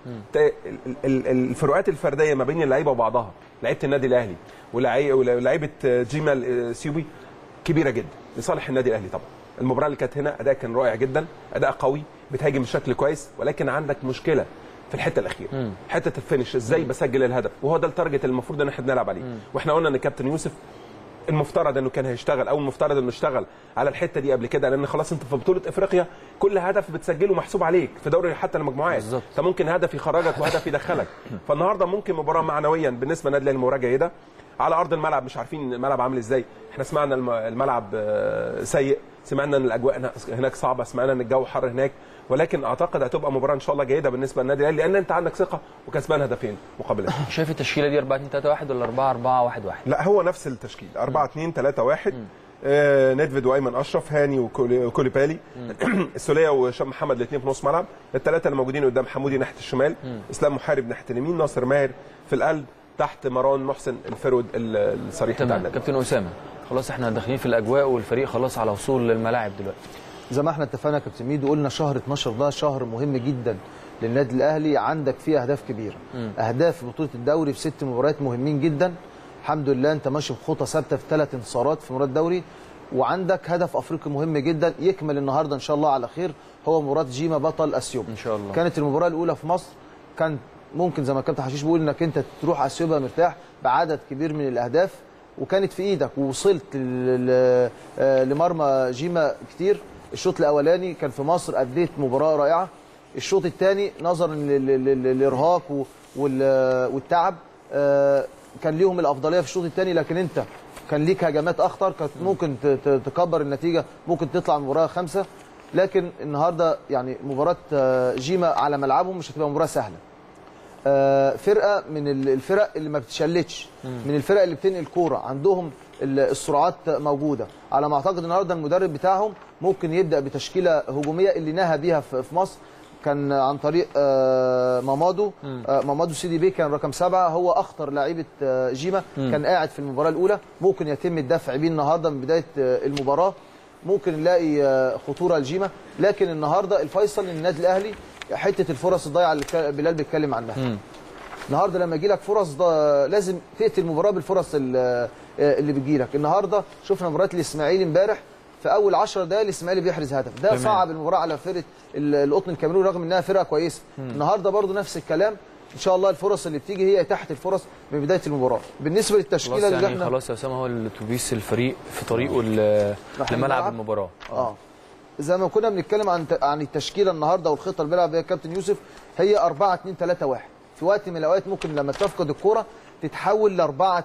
الفروقات الفرديه ما بين اللعيبه وبعضها، لعيبه النادي الاهلي ولاعيبه جيمال سيوبي كبيره جدا لصالح النادي الاهلي. طبعا المباراه اللي كانت هنا اداء كان رائع جدا، اداء قوي، بتهاجم بشكل كويس، ولكن عندك مشكله في الحته الاخيره، حته الفينش، ازاي بسجل الهدف، وهو ده التارجت المفروض ان احنا بنلعب عليه. واحنا قلنا ان كابتن يوسف المفترض انه كان هيشتغل، او المفترض انه اشتغل على الحته دي قبل كده، لان خلاص انت في بطوله افريقيا كل هدف بتسجله محسوب عليك. في دوري حتى المجموعات انت ممكن هدف يخرجك وهدف يدخلك. فالنهارده ممكن مباراه معنويا بالنسبه للنادي الاهلي مباراه جيده على ارض الملعب. مش عارفين الملعب عامل ازاي، احنا سمعنا الملعب سيء، سمعنا ان الاجواء هناك صعبه، سمعنا ان الجو حر هناك، ولكن اعتقد هتبقى مباراه ان شاء الله جيده بالنسبه للنادي الاهلي، لان انت عندك ثقه وكسبان هدفين مقابل. شايف التشكيله دي 4-2-3-1 ولا 4-4-1-1؟ لا، هو نفس التشكيل 4-2-3-1. ندفيد وايمن اشرف، هاني وكوليبالي، السوليه وهشام محمد الاثنين في نص ملعب، الثلاثه اللي موجودين قدام حمودي ناحيه الشمال، اسلام محارب ناحيه اليمين، ناصر ماهر في القلب، تحت مروان محسن الفرود الصريح بتاع النادي. كابتن اسامه، خلاص احنا داخلين في الاجواء والفريق خلاص على وصول للملاعب دلوقتي. زي ما احنا اتفقنا يا كابتن ميدو، قلنا شهر 12 ده شهر مهم جدا للنادي الاهلي، عندك فيه اهداف كبيره. اهداف في بطوله الدوري في 6 مباريات مهمين جدا، الحمد لله انت ماشي بخطى ثابته في 3 انتصارات في مباراه الدوري، وعندك هدف افريقي مهم جدا يكمل النهارده ان شاء الله على خير، هو مباراه جيما بطل اثيوبيا ان شاء الله. كانت المباراه الاولى في مصر، كان ممكن زي ما الكابتن حشيش بيقول انك انت تروح اثيوبيا مرتاح بعدد كبير من الاهداف، وكانت في ايدك ووصلت لمرمى جيما كتير. الشوط الاولاني كان في مصر اديت مباراه رائعه، الشوط الثاني نظرا للارهاق والتعب كان ليهم الافضليه في الشوط الثاني، لكن انت كان ليك هجمات اخطر كانت ممكن تكبر النتيجه، ممكن تطلع المباراه 5. لكن النهارده يعني مباراه جيما على ملعبهم مش هتبقى مباراه سهله. فرقه من الفرق اللي ما بتشلتش، من الفرق اللي بتنقل كوره، عندهم السرعات موجوده. على ما اعتقد النهارده المدرب بتاعهم ممكن يبدا بتشكيله هجوميه اللي نهى بيها في مصر، كان عن طريق مامادو سيدي بي، كان رقم 7، هو اخطر لعيبه جيما، كان قاعد في المباراه الاولى، ممكن يتم الدفع بيه النهارده من بدايه المباراه، ممكن نلاقي خطوره لجيما. لكن النهارده الفيصل للنادي الاهلي حته الفرص الضايعه اللي بلال بيتكلم عنها. النهارده لما يجي لك فرص لازم تقتل المباراه بالفرص اللي بتجي لك. النهارده شفنا مباراه الاسماعيلي امبارح، في اول 10 دقائق الاسماعيلي بيحرز هدف، ده صعب المباراه على فرقه القطن الكاميروني رغم انها فرقه كويسه. النهارده برضو نفس الكلام، ان شاء الله الفرص اللي بتيجي هي تحت الفرص من بدايه المباراه. بالنسبه للتشكيله خلاص اللي يعني احنا خلاص يا اسامه، هو الاتوبيس الفريق في طريقه لملعب المباراه. زي ما كنا بنتكلم عن التشكيله النهارده والخطه اللي بيلعب بيها الكابتن يوسف، هي 4-2-3-1. في وقت من الاوقات ممكن لما تفقد الكوره تتحول ل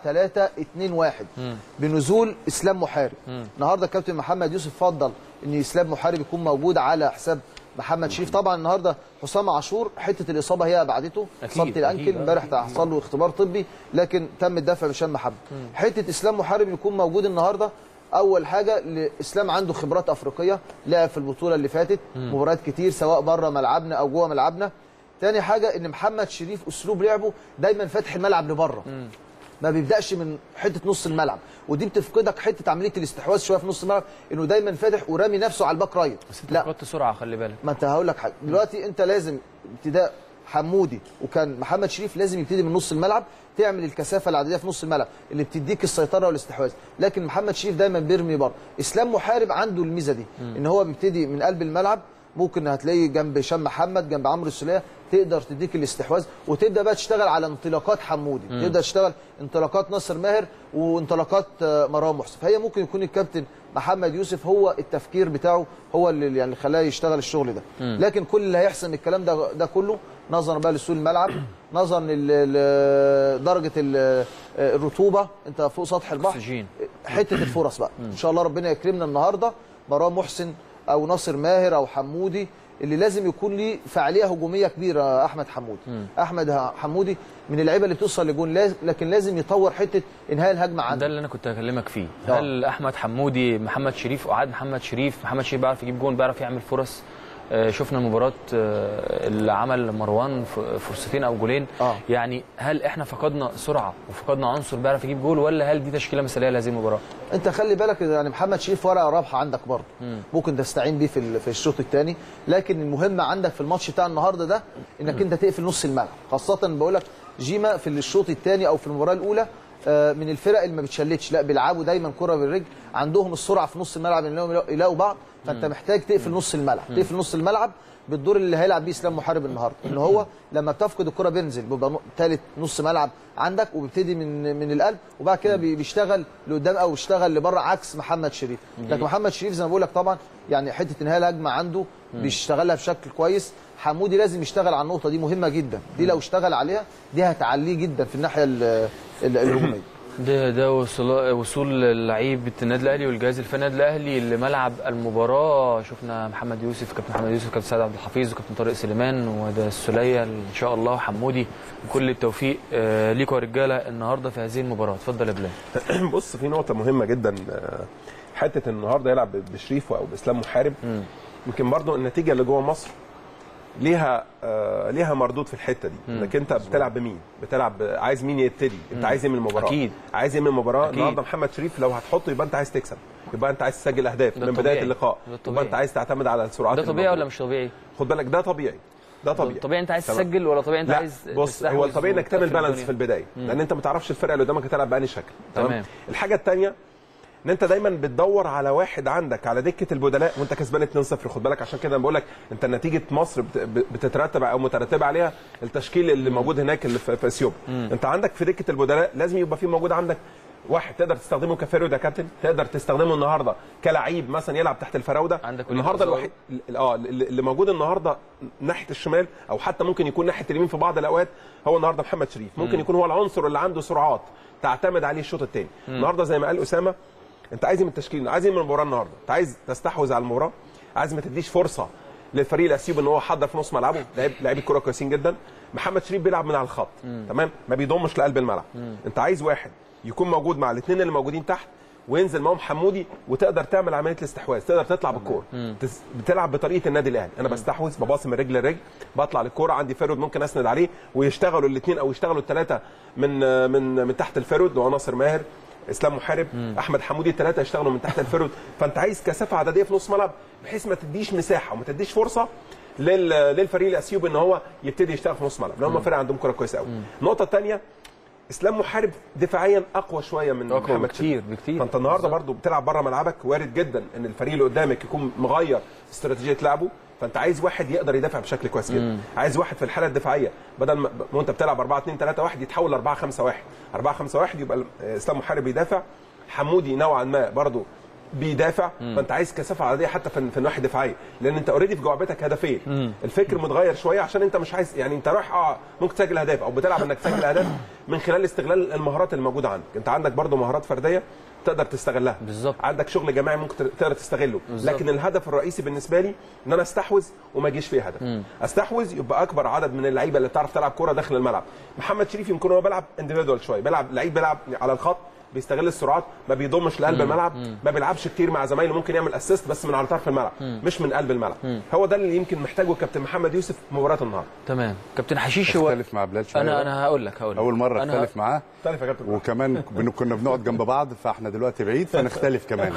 4-3-2-1 بنزول اسلام محارب. النهارده الكابتن محمد يوسف فضل ان اسلام محارب يكون موجود على حساب محمد شريف. طبعا النهارده حسام عاشور حته الاصابه هي بعدته، اصابه الانكل امبارح حصل له اختبار طبي لكن تم الدفع بهشام محمد. حته اسلام محارب يكون موجود النهارده، اول حاجه اسلام عنده خبرات افريقيه، لعب في البطوله اللي فاتت مباريات كتير سواء بره ملعبنا او جوه ملعبنا. تاني حاجه ان محمد شريف اسلوب لعبه دايما فاتح الملعب لبره، ما بيبداش من حته نص الملعب، ودي بتفقدك حته عمليه الاستحواذ شويه في نص الملعب، انه دايما فاتح ورامي نفسه على الباك رايت. لا فقدت سرعه، خلي بالك. ما انت هقول لك حاجه دلوقتي، انت لازم ابتداء حمودي وكان محمد شريف لازم يبتدي من نص الملعب، تعمل الكثافه العدديه في نص الملعب اللي بتديك السيطره والاستحواذ، لكن محمد شريف دايما بيرمي بره. اسلام محارب عنده الميزه دي، ان هو بيبتدي من قلب الملعب، ممكن هتلاقيه جنب هشام محمد، جنب عمرو السوليه، تقدر تديك الاستحواذ وتبدا بقى تشتغل على انطلاقات حمودي، تبدا تشتغل انطلاقات ناصر ماهر وانطلاقات مروان محسن. فهي ممكن يكون الكابتن محمد يوسف هو التفكير بتاعه هو اللي يعني خلاه يشتغل الشغل ده. لكن كل اللي هيحسم الكلام ده كله نظرا بقى لسوق الملعب، نظرا لدرجه الرطوبه، انت فوق سطح البحر، حته الفرص بقى. ان شاء الله ربنا يكرمنا النهارده مروان محسن او ناصر ماهر او حمودي اللي لازم يكون ليه فعاليه هجوميه كبيره. احمد حمودي احمد حمودي من اللعيبه اللي توصل لجون، لكن لازم يطور حته انهاء الهجمه عنده. ده اللي انا كنت هكلمك فيه. هل احمد حمودي محمد شريف اعاد محمد شريف بيعرف يجيب جون، بيعرف يعمل فرص؟ شفنا المباراه اللي عمل مروان فرصتين او جولين. يعني هل احنا فقدنا سرعه وفقدنا عنصر بيعرف يجيب جول، ولا هل دي تشكيله مثاليه لهذه المباراه؟ انت خلي بالك يعني محمد شريف ورقه رابحه عندك برضه، ممكن تستعين بيه في الشوط الثاني، لكن المهم عندك في الماتش بتاع النهارده ده انك انت تقفل نص الملعب، خاصه بقول لك جيما في الشوط الثاني او في المباراه الاولى من الفرق اللي ما بتشلتش، لا بيلعبوا دايما كره بالرجل، عندهم السرعه في نص الملعب انهم يلاقوا بعض، فانت محتاج تقفل نص الملعب، تقفل نص الملعب بالدور اللي هيلعب بيه اسلام محارب النهارده، ان هو لما بتفقد الكره بينزل بيبقى ثالث نص ملعب عندك، وبيبتدي من القلب وبعد كده بيشتغل لقدام او يشتغل لبره عكس محمد شريف. لكن محمد شريف زي ما بقول لك طبعا يعني حته انهاء الهجمه عنده بيشتغلها بشكل كويس. حمودي لازم يشتغل على النقطه دي، مهمه جدا دي، لو اشتغل عليها دي هتعليه جدا في الناحيه الهجوميه. ده وصول لعيبه النادي الاهلي والجهاز الفني النادي الاهلي لملعب المباراه. شفنا محمد يوسف، كابتن محمد يوسف، كابتن سعد عبد الحفيظ، وكابتن طارق سليمان، وده السوليه ان شاء الله، وحمودي، كل التوفيق ليكم يا رجاله النهارده في هذه المباراه. اتفضل يا بلال. بص، في نقطه مهمه جدا، حته النهارده يلعب بشريف او باسلام محارب. يمكن برضو النتيجه اللي جوه مصر ليها مردود في الحته دي، انك انت بتلعب بمين، بتلعب عايز مين يبتدي، انت عايز ايه من المباراه، اكيد عايز ايه من المباراه. النهارده محمد شريف لو هتحطه يبقى انت عايز تكسب، يبقى انت عايز تسجل اهداف من بدايه اللقاء، يبقى انت عايز تعتمد على السرعات. ده طبيعي ولا مش طبيعي؟ خد بالك ده طبيعي، ده طبيعي. طبيعي انت عايز تسجل ولا طبيعي انت عايز بص، هو الطبيعي انك تعمل بالانس في البدايه، لان انت ما تعرفش الفرقه اللي قدامك هتلعب بأنهي شكل. تمام. الحاجه الثانيه ان انت دايما بتدور على واحد عندك على دكه البدلاء وانت كسبان 2-0. خد بالك، عشان كده انا بقول لك انت نتيجه مصر بتترتب او مترتبه عليها التشكيل اللي موجود هناك اللي في اثيوبيا. انت عندك في دكه البدلاء لازم يبقى في موجود عندك واحد تقدر تستخدمه كفيرود يا كابتن، تقدر تستخدمه النهارده كلاعب مثلا يلعب تحت الفراوده. النهارده الوحيد اللي موجود النهارده ناحيه الشمال او حتى ممكن يكون ناحيه اليمين في بعض الاوقات هو النهارده محمد شريف. ممكن يكون هو العنصر اللي عنده سرعات تعتمد عليه الشوط الثاني. النهارده زي ما قال اسامه، انت عايز من التشكيل، عايز من المباراه النهارده، انت عايز تستحوذ على المباراه، عايز ما تديش فرصه للفريق الاثيوبي ان هو يحضر في نص ملعبه. لعيب الكوره كويسين جدا. محمد شريف بيلعب من على الخط، تمام، ما بيضمش لقلب الملعب. انت عايز واحد يكون موجود مع الاثنين اللي موجودين تحت وينزل معاهم حمودي وتقدر تعمل عمليه الاستحواذ، تقدر تطلع بالكوره. بتلعب بطريقه النادي الاهلي، انا بستحوذ، بباصي من رجل لرجل، بطلع للكوره، عندي فيرود ممكن اسند عليه ويشتغلوا الاثنين او يشتغلوا الثلاثه من تحت الفيرود، اللي هو ناصر ماهر، اسلام محارب، احمد حمودي، الثلاثه يشتغلوا من تحت الفيرود. فانت عايز كثافه عدديه في نص ملعب بحيث ما تديش مساحه وما تديش فرصه للفريق الاثيوبي ان هو يبتدي يشتغل في نص ملعب، لان هم فرق عندهم كوره كويسه قوي. النقطه الثانيه، اسلام محارب دفاعيا اقوى شويه من محمد بكتير. فانت النهارده برضو بتلعب بره ملعبك، وارد جدا ان الفريق اللي قدامك يكون مغير استراتيجيه لعبه، فانت عايز واحد يقدر يدافع بشكل كويس جدا. عايز واحد في الحاله الدفاعيه بدل ما وانت بتلعب 4-2-3-1 يتحول ل 4-5-1. 4-5-1 يبقى اسلام محارب بيدافع، حمودي نوعا ما برضو بيدافع. فانت عايز كثافه عدديه حتى في الناحيه الدفاعيه، لان انت اوريدي في جعبتك هدفين. الفكر متغير شويه عشان انت مش عايز، يعني انت رايح ممكن تسجل اهداف او بتلعب انك تسجل اهداف من خلال استغلال المهارات اللي موجوده عندك. انت عندك برضو مهارات فرديه تقدر تستغلها بالظبط، عندك شغل جماعي ممكن تقدر تستغله بالزبط. لكن الهدف الرئيسي بالنسبه لي ان انا استحوذ وما يجيش فيه هدف. استحوذ يبقى اكبر عدد من اللعيبه اللي بتعرف تلعب كوره داخل الملعب. محمد شريف يمكن هو بيلعب انديفيدوال شويه، بيلعب لعيب بيلعب على الخط، بيستغل السرعات، ما بيضمش لقلب الملعب، ما بيلعبش كتير مع زمايله، ممكن يعمل اسيست بس من على طرف الملعب مش من قلب الملعب. هو ده اللي يمكن محتاجه كابتن محمد يوسف في مباراه النهارده. تمام. كابتن حشيش هو اختلف مع بلال شويه. انا هقول لك اول مره اختلف معاه، اختلف يا كابتن، وكمان كنا بنقعد جنب بعض، فاحنا دلوقتي بعيد فنختلف كمان.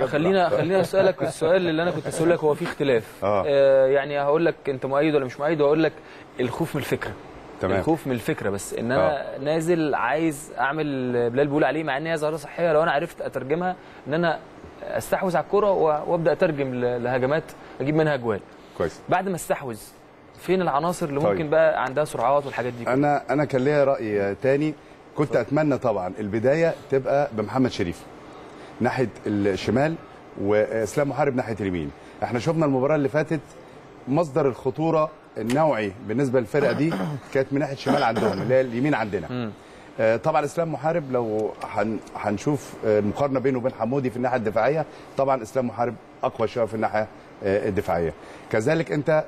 خلينا اسالك السؤال اللي انا كنت اساله لك. هو في اختلاف يعني هقول لك انت مؤيد ولا مش مؤيد، واقول لك الخوف من الفكره. تمام. الخوف من الفكره، بس ان انا نازل عايز اعمل بلال بيقول عليه، مع ان هي ظاهره صحيه لو انا عرفت اترجمها، ان انا استحوذ على الكوره وابدا اترجم لهجمات اجيب منها اجوال. كويس. بعد ما استحوذ فين العناصر اللي ممكن بقى عندها سرعات والحاجات دي؟ انا كان ليا راي تاني، كنت اتمنى طبعا البدايه تبقى بمحمد شريف ناحيه الشمال واسلام محارب ناحيه اليمين. احنا شفنا المباراه اللي فاتت مصدر الخطوره النوعي بالنسبه للفرقه دي كانت من ناحيه الشمال عندهم، اللي هي اليمين عندنا. طبعا اسلام محارب لو هنشوف المقارنه بينه وبين حمودي في الناحيه الدفاعيه، طبعا اسلام محارب اقوى شويه في الناحيه الدفاعيه. كذلك انت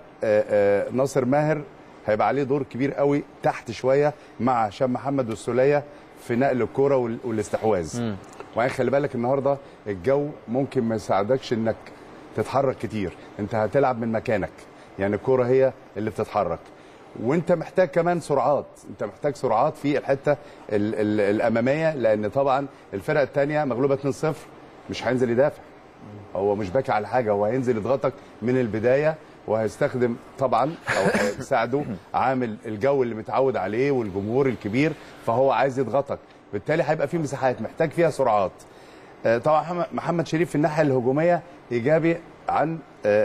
ناصر ماهر هيبقى عليه دور كبير قوي تحت شويه مع هشام محمد والسوليه في نقل الكوره والاستحواذ. وبعدين خلي بالك النهارده الجو ممكن ما يساعدكش انك تتحرك كتير، انت هتلعب من مكانك، يعني الكوره هي اللي بتتحرك، وانت محتاج كمان سرعات، انت محتاج سرعات في الحته الاماميه، لان طبعا الفرقه الثانيه مغلوبه 2-0 مش هينزل يدافع، هو مش باكي على حاجه، هو هينزل يضغطك من البدايه، وهيستخدم طبعا او هيساعده عامل الجو اللي متعود عليه والجمهور الكبير، فهو عايز يضغطك، بالتالي هيبقى في مساحات محتاج فيها سرعات. طبعا محمد شريف في الناحيه الهجوميه ايجابي عن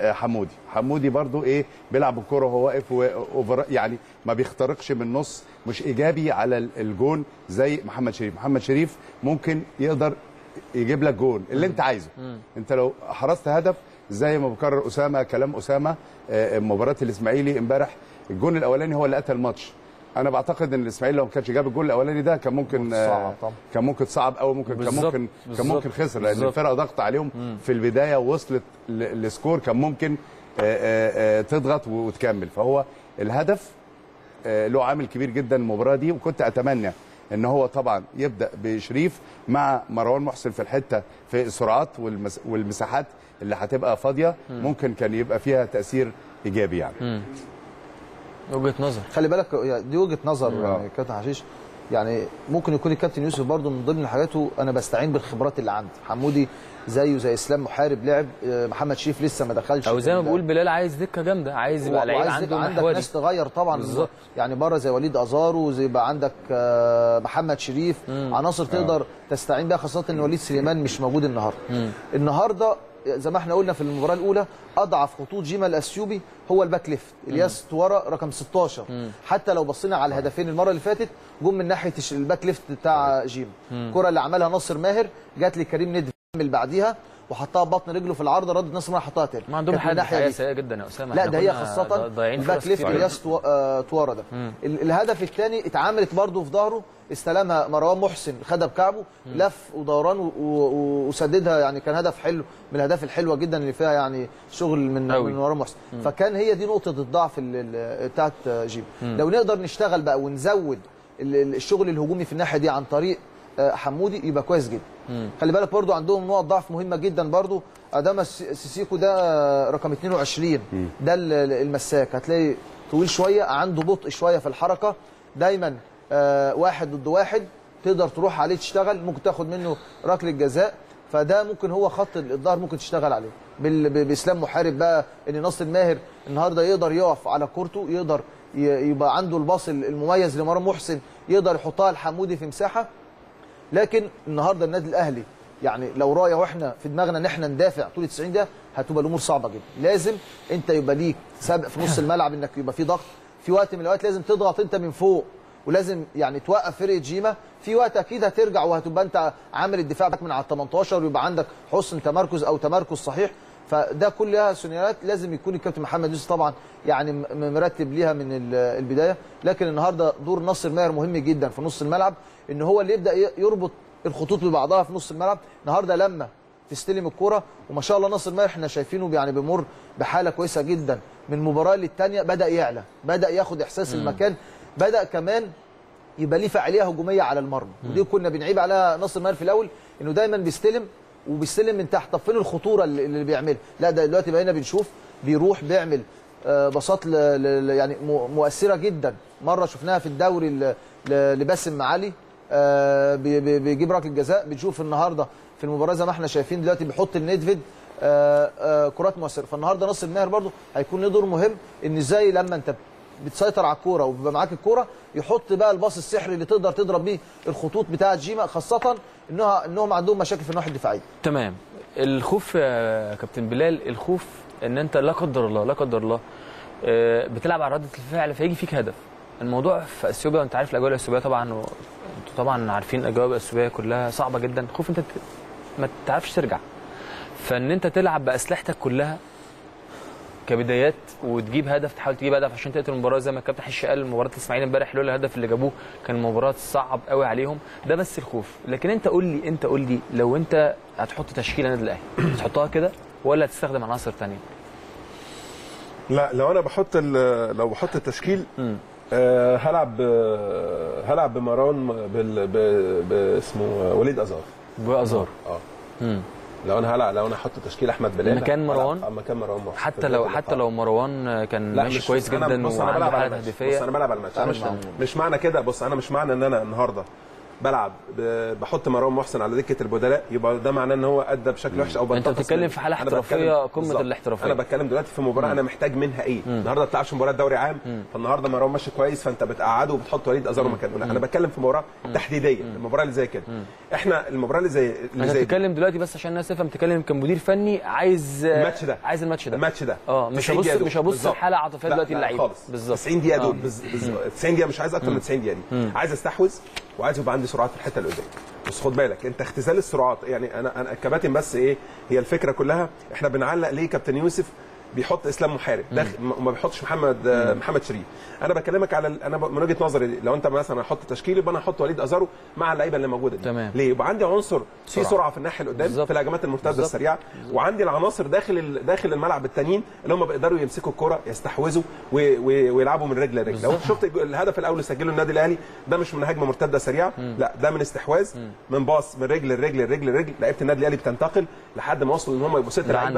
حمودي برضو بيلعب الكرة وهو واقف، يعني ما بيخترقش من النص، مش ايجابي على الجون زي محمد شريف ممكن يقدر يجيب لك جون اللي انت عايزه. انت لو حرزت هدف زي ما بكرر كلام اسامه، مباراه الاسماعيلي امبارح الجون الاولاني هو اللي قتل الماتش. انا بعتقد ان الاسماعيلي لو ما كانش جاب الجول الاولاني ده كان ممكن صعب قوي، كان ممكن خسر، لان الفرقه ضغط عليهم في البدايه ووصلت للسكور، كان ممكن تضغط وتكمل. فهو الهدف له عامل كبير جدا المباراه دي، وكنت اتمنى ان هو طبعا يبدا بشريف مع مروان محسن في الحته في السرعات والمساحات اللي هتبقى فاضيه، ممكن كان يبقى فيها تاثير ايجابي يعني. وجهه نظر. خلي بالك دي وجهه نظر يعني كابتن حشيش. يعني ممكن يكون الكابتن يوسف برضو من ضمن حاجاته انا بستعين بالخبرات اللي عندي. حمودي زيه زي اسلام محارب لعب، محمد شريف لسه ما دخلش، او زي ما بقول بلال عايز دكه جامده، عايز يبقى لعيب عنده عندك ناس تغير طبعا بالظبط. يعني بره زي وليد ازارو، زي يبقى عندك محمد شريف، عناصر تقدر تستعين بها، خاصه ان وليد سليمان مش موجود النهارده. النهارده زي ما احنا قلنا في المباراه الاولى اضعف خطوط جيما الاثيوبي هو الباك ليفت الياس توارا رقم 16. حتى لو بصينا على الهدفين المره اللي فاتت جم من ناحيه الباك ليفت بتاع جيما. الكره اللي عملها ناصر ماهر جات لكريم ندفي بعديها وحطها ببطن رجله في العارضه، ردت ناصر ماهر حطها تاني. ما عندهم حاجه سيئه جدا يا اسامه. لا ده هي خاصه الباك ليفت الياس توارا ده. الهدف الثاني اتعملت برده في ظهره، استلمها مروان محسن خدها بكعبه، لف ودوران وسددها. يعني كان هدف حلو من الاهداف الحلوه جدا اللي فيها يعني شغل من مروان محسن. فكان هي دي نقطه الضعف بتاعت جيم. لو نقدر نشتغل بقى ونزود الشغل الهجومي في الناحيه دي عن طريق حمودي يبقى كويس جدا. خلي بالك برضو عندهم نقط ضعف مهمه جدا برضو. اداما سيسيكو ده رقم 22 ده المساك، هتلاقي طويل شويه، عنده بطء شويه في الحركه، دايما واحد ضد واحد تقدر تروح عليه تشتغل، ممكن تاخد منه ركله جزاء. فده ممكن هو خط الظهر ممكن تشتغل عليه. باسلام محارب بقى ان ناصر ماهر النهارده يقدر يقف على كورته، يقدر يبقى عنده الباص المميز لمروان محسن، يقدر يحطها لحمودي في مساحه. لكن النهارده النادي الاهلي يعني لو رايه واحنا في دماغنا ان احنا ندافع طول 90 دقيقه هتبقى الامور صعبه جدا. لازم انت يبقى ليك سابق في نص الملعب، انك يبقى في ضغط في وقت من الاوقات، لازم تضغط انت من فوق، ولازم يعني توقف فرقه جيما. في وقت اكيد هترجع وهتبقى انت عامل الدفاع من على ال 18 ويبقى عندك حسن تمركز او تمركز صحيح. فده كلها سيناريوهات لازم يكون الكابتن محمد يوسف طبعا يعني مرتب ليها من البدايه. لكن النهارده دور ناصر ماهر مهم جدا في نص الملعب، ان هو اللي يبدا يربط الخطوط ببعضها في نص الملعب. النهارده لما تستلم الكرة وما شاء الله ناصر ماهر احنا شايفينه يعني بيمر بحاله كويسه جدا من مباراه للثانيه، بدا يعلى، بدا ياخد احساس المكان، بدا كمان يبقى ليه فاعليه هجوميه على المرمى. ودي كنا بنعيب على ناصر ماهر في الاول انه دايما بيستلم وبيستلم من تحت. طب فين الخطوره اللي بيعملها؟ لا ده دلوقتي بقينا بنشوف بيروح بيعمل باصات يعني مؤثره جدا. مره شفناها في الدوري لباسم معالي بيجيب ركله جزاء. بنشوف النهارده في المباراه زي ما احنا شايفين دلوقتي بيحط الندفيد كرات مؤثره. فالنهارده ناصر ماهر برده هيكون له دور مهم، ان ازاي لما انت بتسيطر على الكوره وبيبقى معاك الكوره يحط بقى الباص السحري اللي تقدر تضرب بيه الخطوط بتاعه جيما، خاصه انهم عندهم مشاكل في الناحيه الدفاعيه. تمام. الخوف يا كابتن بلال، الخوف ان انت لا قدر الله لا قدر الله بتلعب على رده الفعل فيجي فيك هدف. الموضوع في اثيوبيا وانت عارف الاجواء الاثيوبيه طبعا، انتوا طبعا عارفين الاجواء الاثيوبيه كلها صعبه جدا. خوف انت ما تعرفش ترجع، فان انت تلعب باسلحتك كلها كبدايات وتجيب هدف، تحاول تجيب هدف عشان تقتل المباراه. زي ما الكابتن حش قال مباراه الاسماعيلي امبارح لولا الهدف اللي جابوه كان المباراه صعب قوي عليهم. ده بس الخوف. لكن انت قول لي لو انت هتحط تشكيله النادي الاهلي هتحطها كده ولا هتستخدم عناصر ثانيه؟ لا لو انا لو بحط التشكيل هلعب بمروان اسمه وليد ازار. لو انا هحط تشكيل احمد بلال مكان مروان حتى لو مروان كان ماشي كويس جدا وعنده حاله هدفيه. بص انا بلعب على الماتش، مش معنى كده. بص انا مش معنى ان انا النهارده بلعب بحط مروان محسن على دكه البدلاء يبقى ده معناه ان هو ادى بشكل وحش او انت بتتكلم في حاله احترافيه قمه الاحترافيه. انا بتكلم دلوقتي في مباراه انا محتاج منها ايه. النهارده ما بتلعبش مباراه دوري عام، فالنهارده مروان ماشي كويس فانت بتقعده وبتحط وليد ازارو مكانه. انا بتكلم في مباراه تحديديه، المباراه اللي زي كده. احنا المباراه اللي زي انا بتكلم دلوقتي بس عشان الناس تفهم، بتكلم كمدير فني عايز الماتش ده مش هبص الحاله عاطفيه دلوقتي اللعيبه بالظبط 90 دقيقه دول 90 دقيقه مش عايز اكتر من 90 دقيقه دي. عايز استحوذ وعايز يبقى عندي سرعات في الحته اللي قدام. بس خد بالك انت اختزال السرعات، يعني انا الكباتن بس ايه هي الفكره كلها. احنا بنعلق ليه كابتن يوسف بيحط اسلام محارب داخل وما بيحطش محمد شريف. انا بكلمك على انا من وجهه نظري لو انت مثلا هحط تشكيل يبقى انا هحط وليد ازارو مع اللعيبه اللي موجوده دي. تمام. ليه؟ يبقى عندي عنصر في سرعه في الناحيه اللي قدام في الهجمات المرتده السريعه، وعندي العناصر داخل الملعب التانيين اللي هم بيقدروا يمسكوا الكره يستحوذوا ويلعبوا من رجل لرجل. لو انت شفت الهدف الاول اللي سجله النادي الاهلي ده مش من هجمه مرتده سريعه، لا ده من استحواذ من باص من رجل لرجل لرجل لرجل. لعيبه النادي الاهلي بتنتقل لحد ما وصلوا ان هم يبقوا 6 لعيبه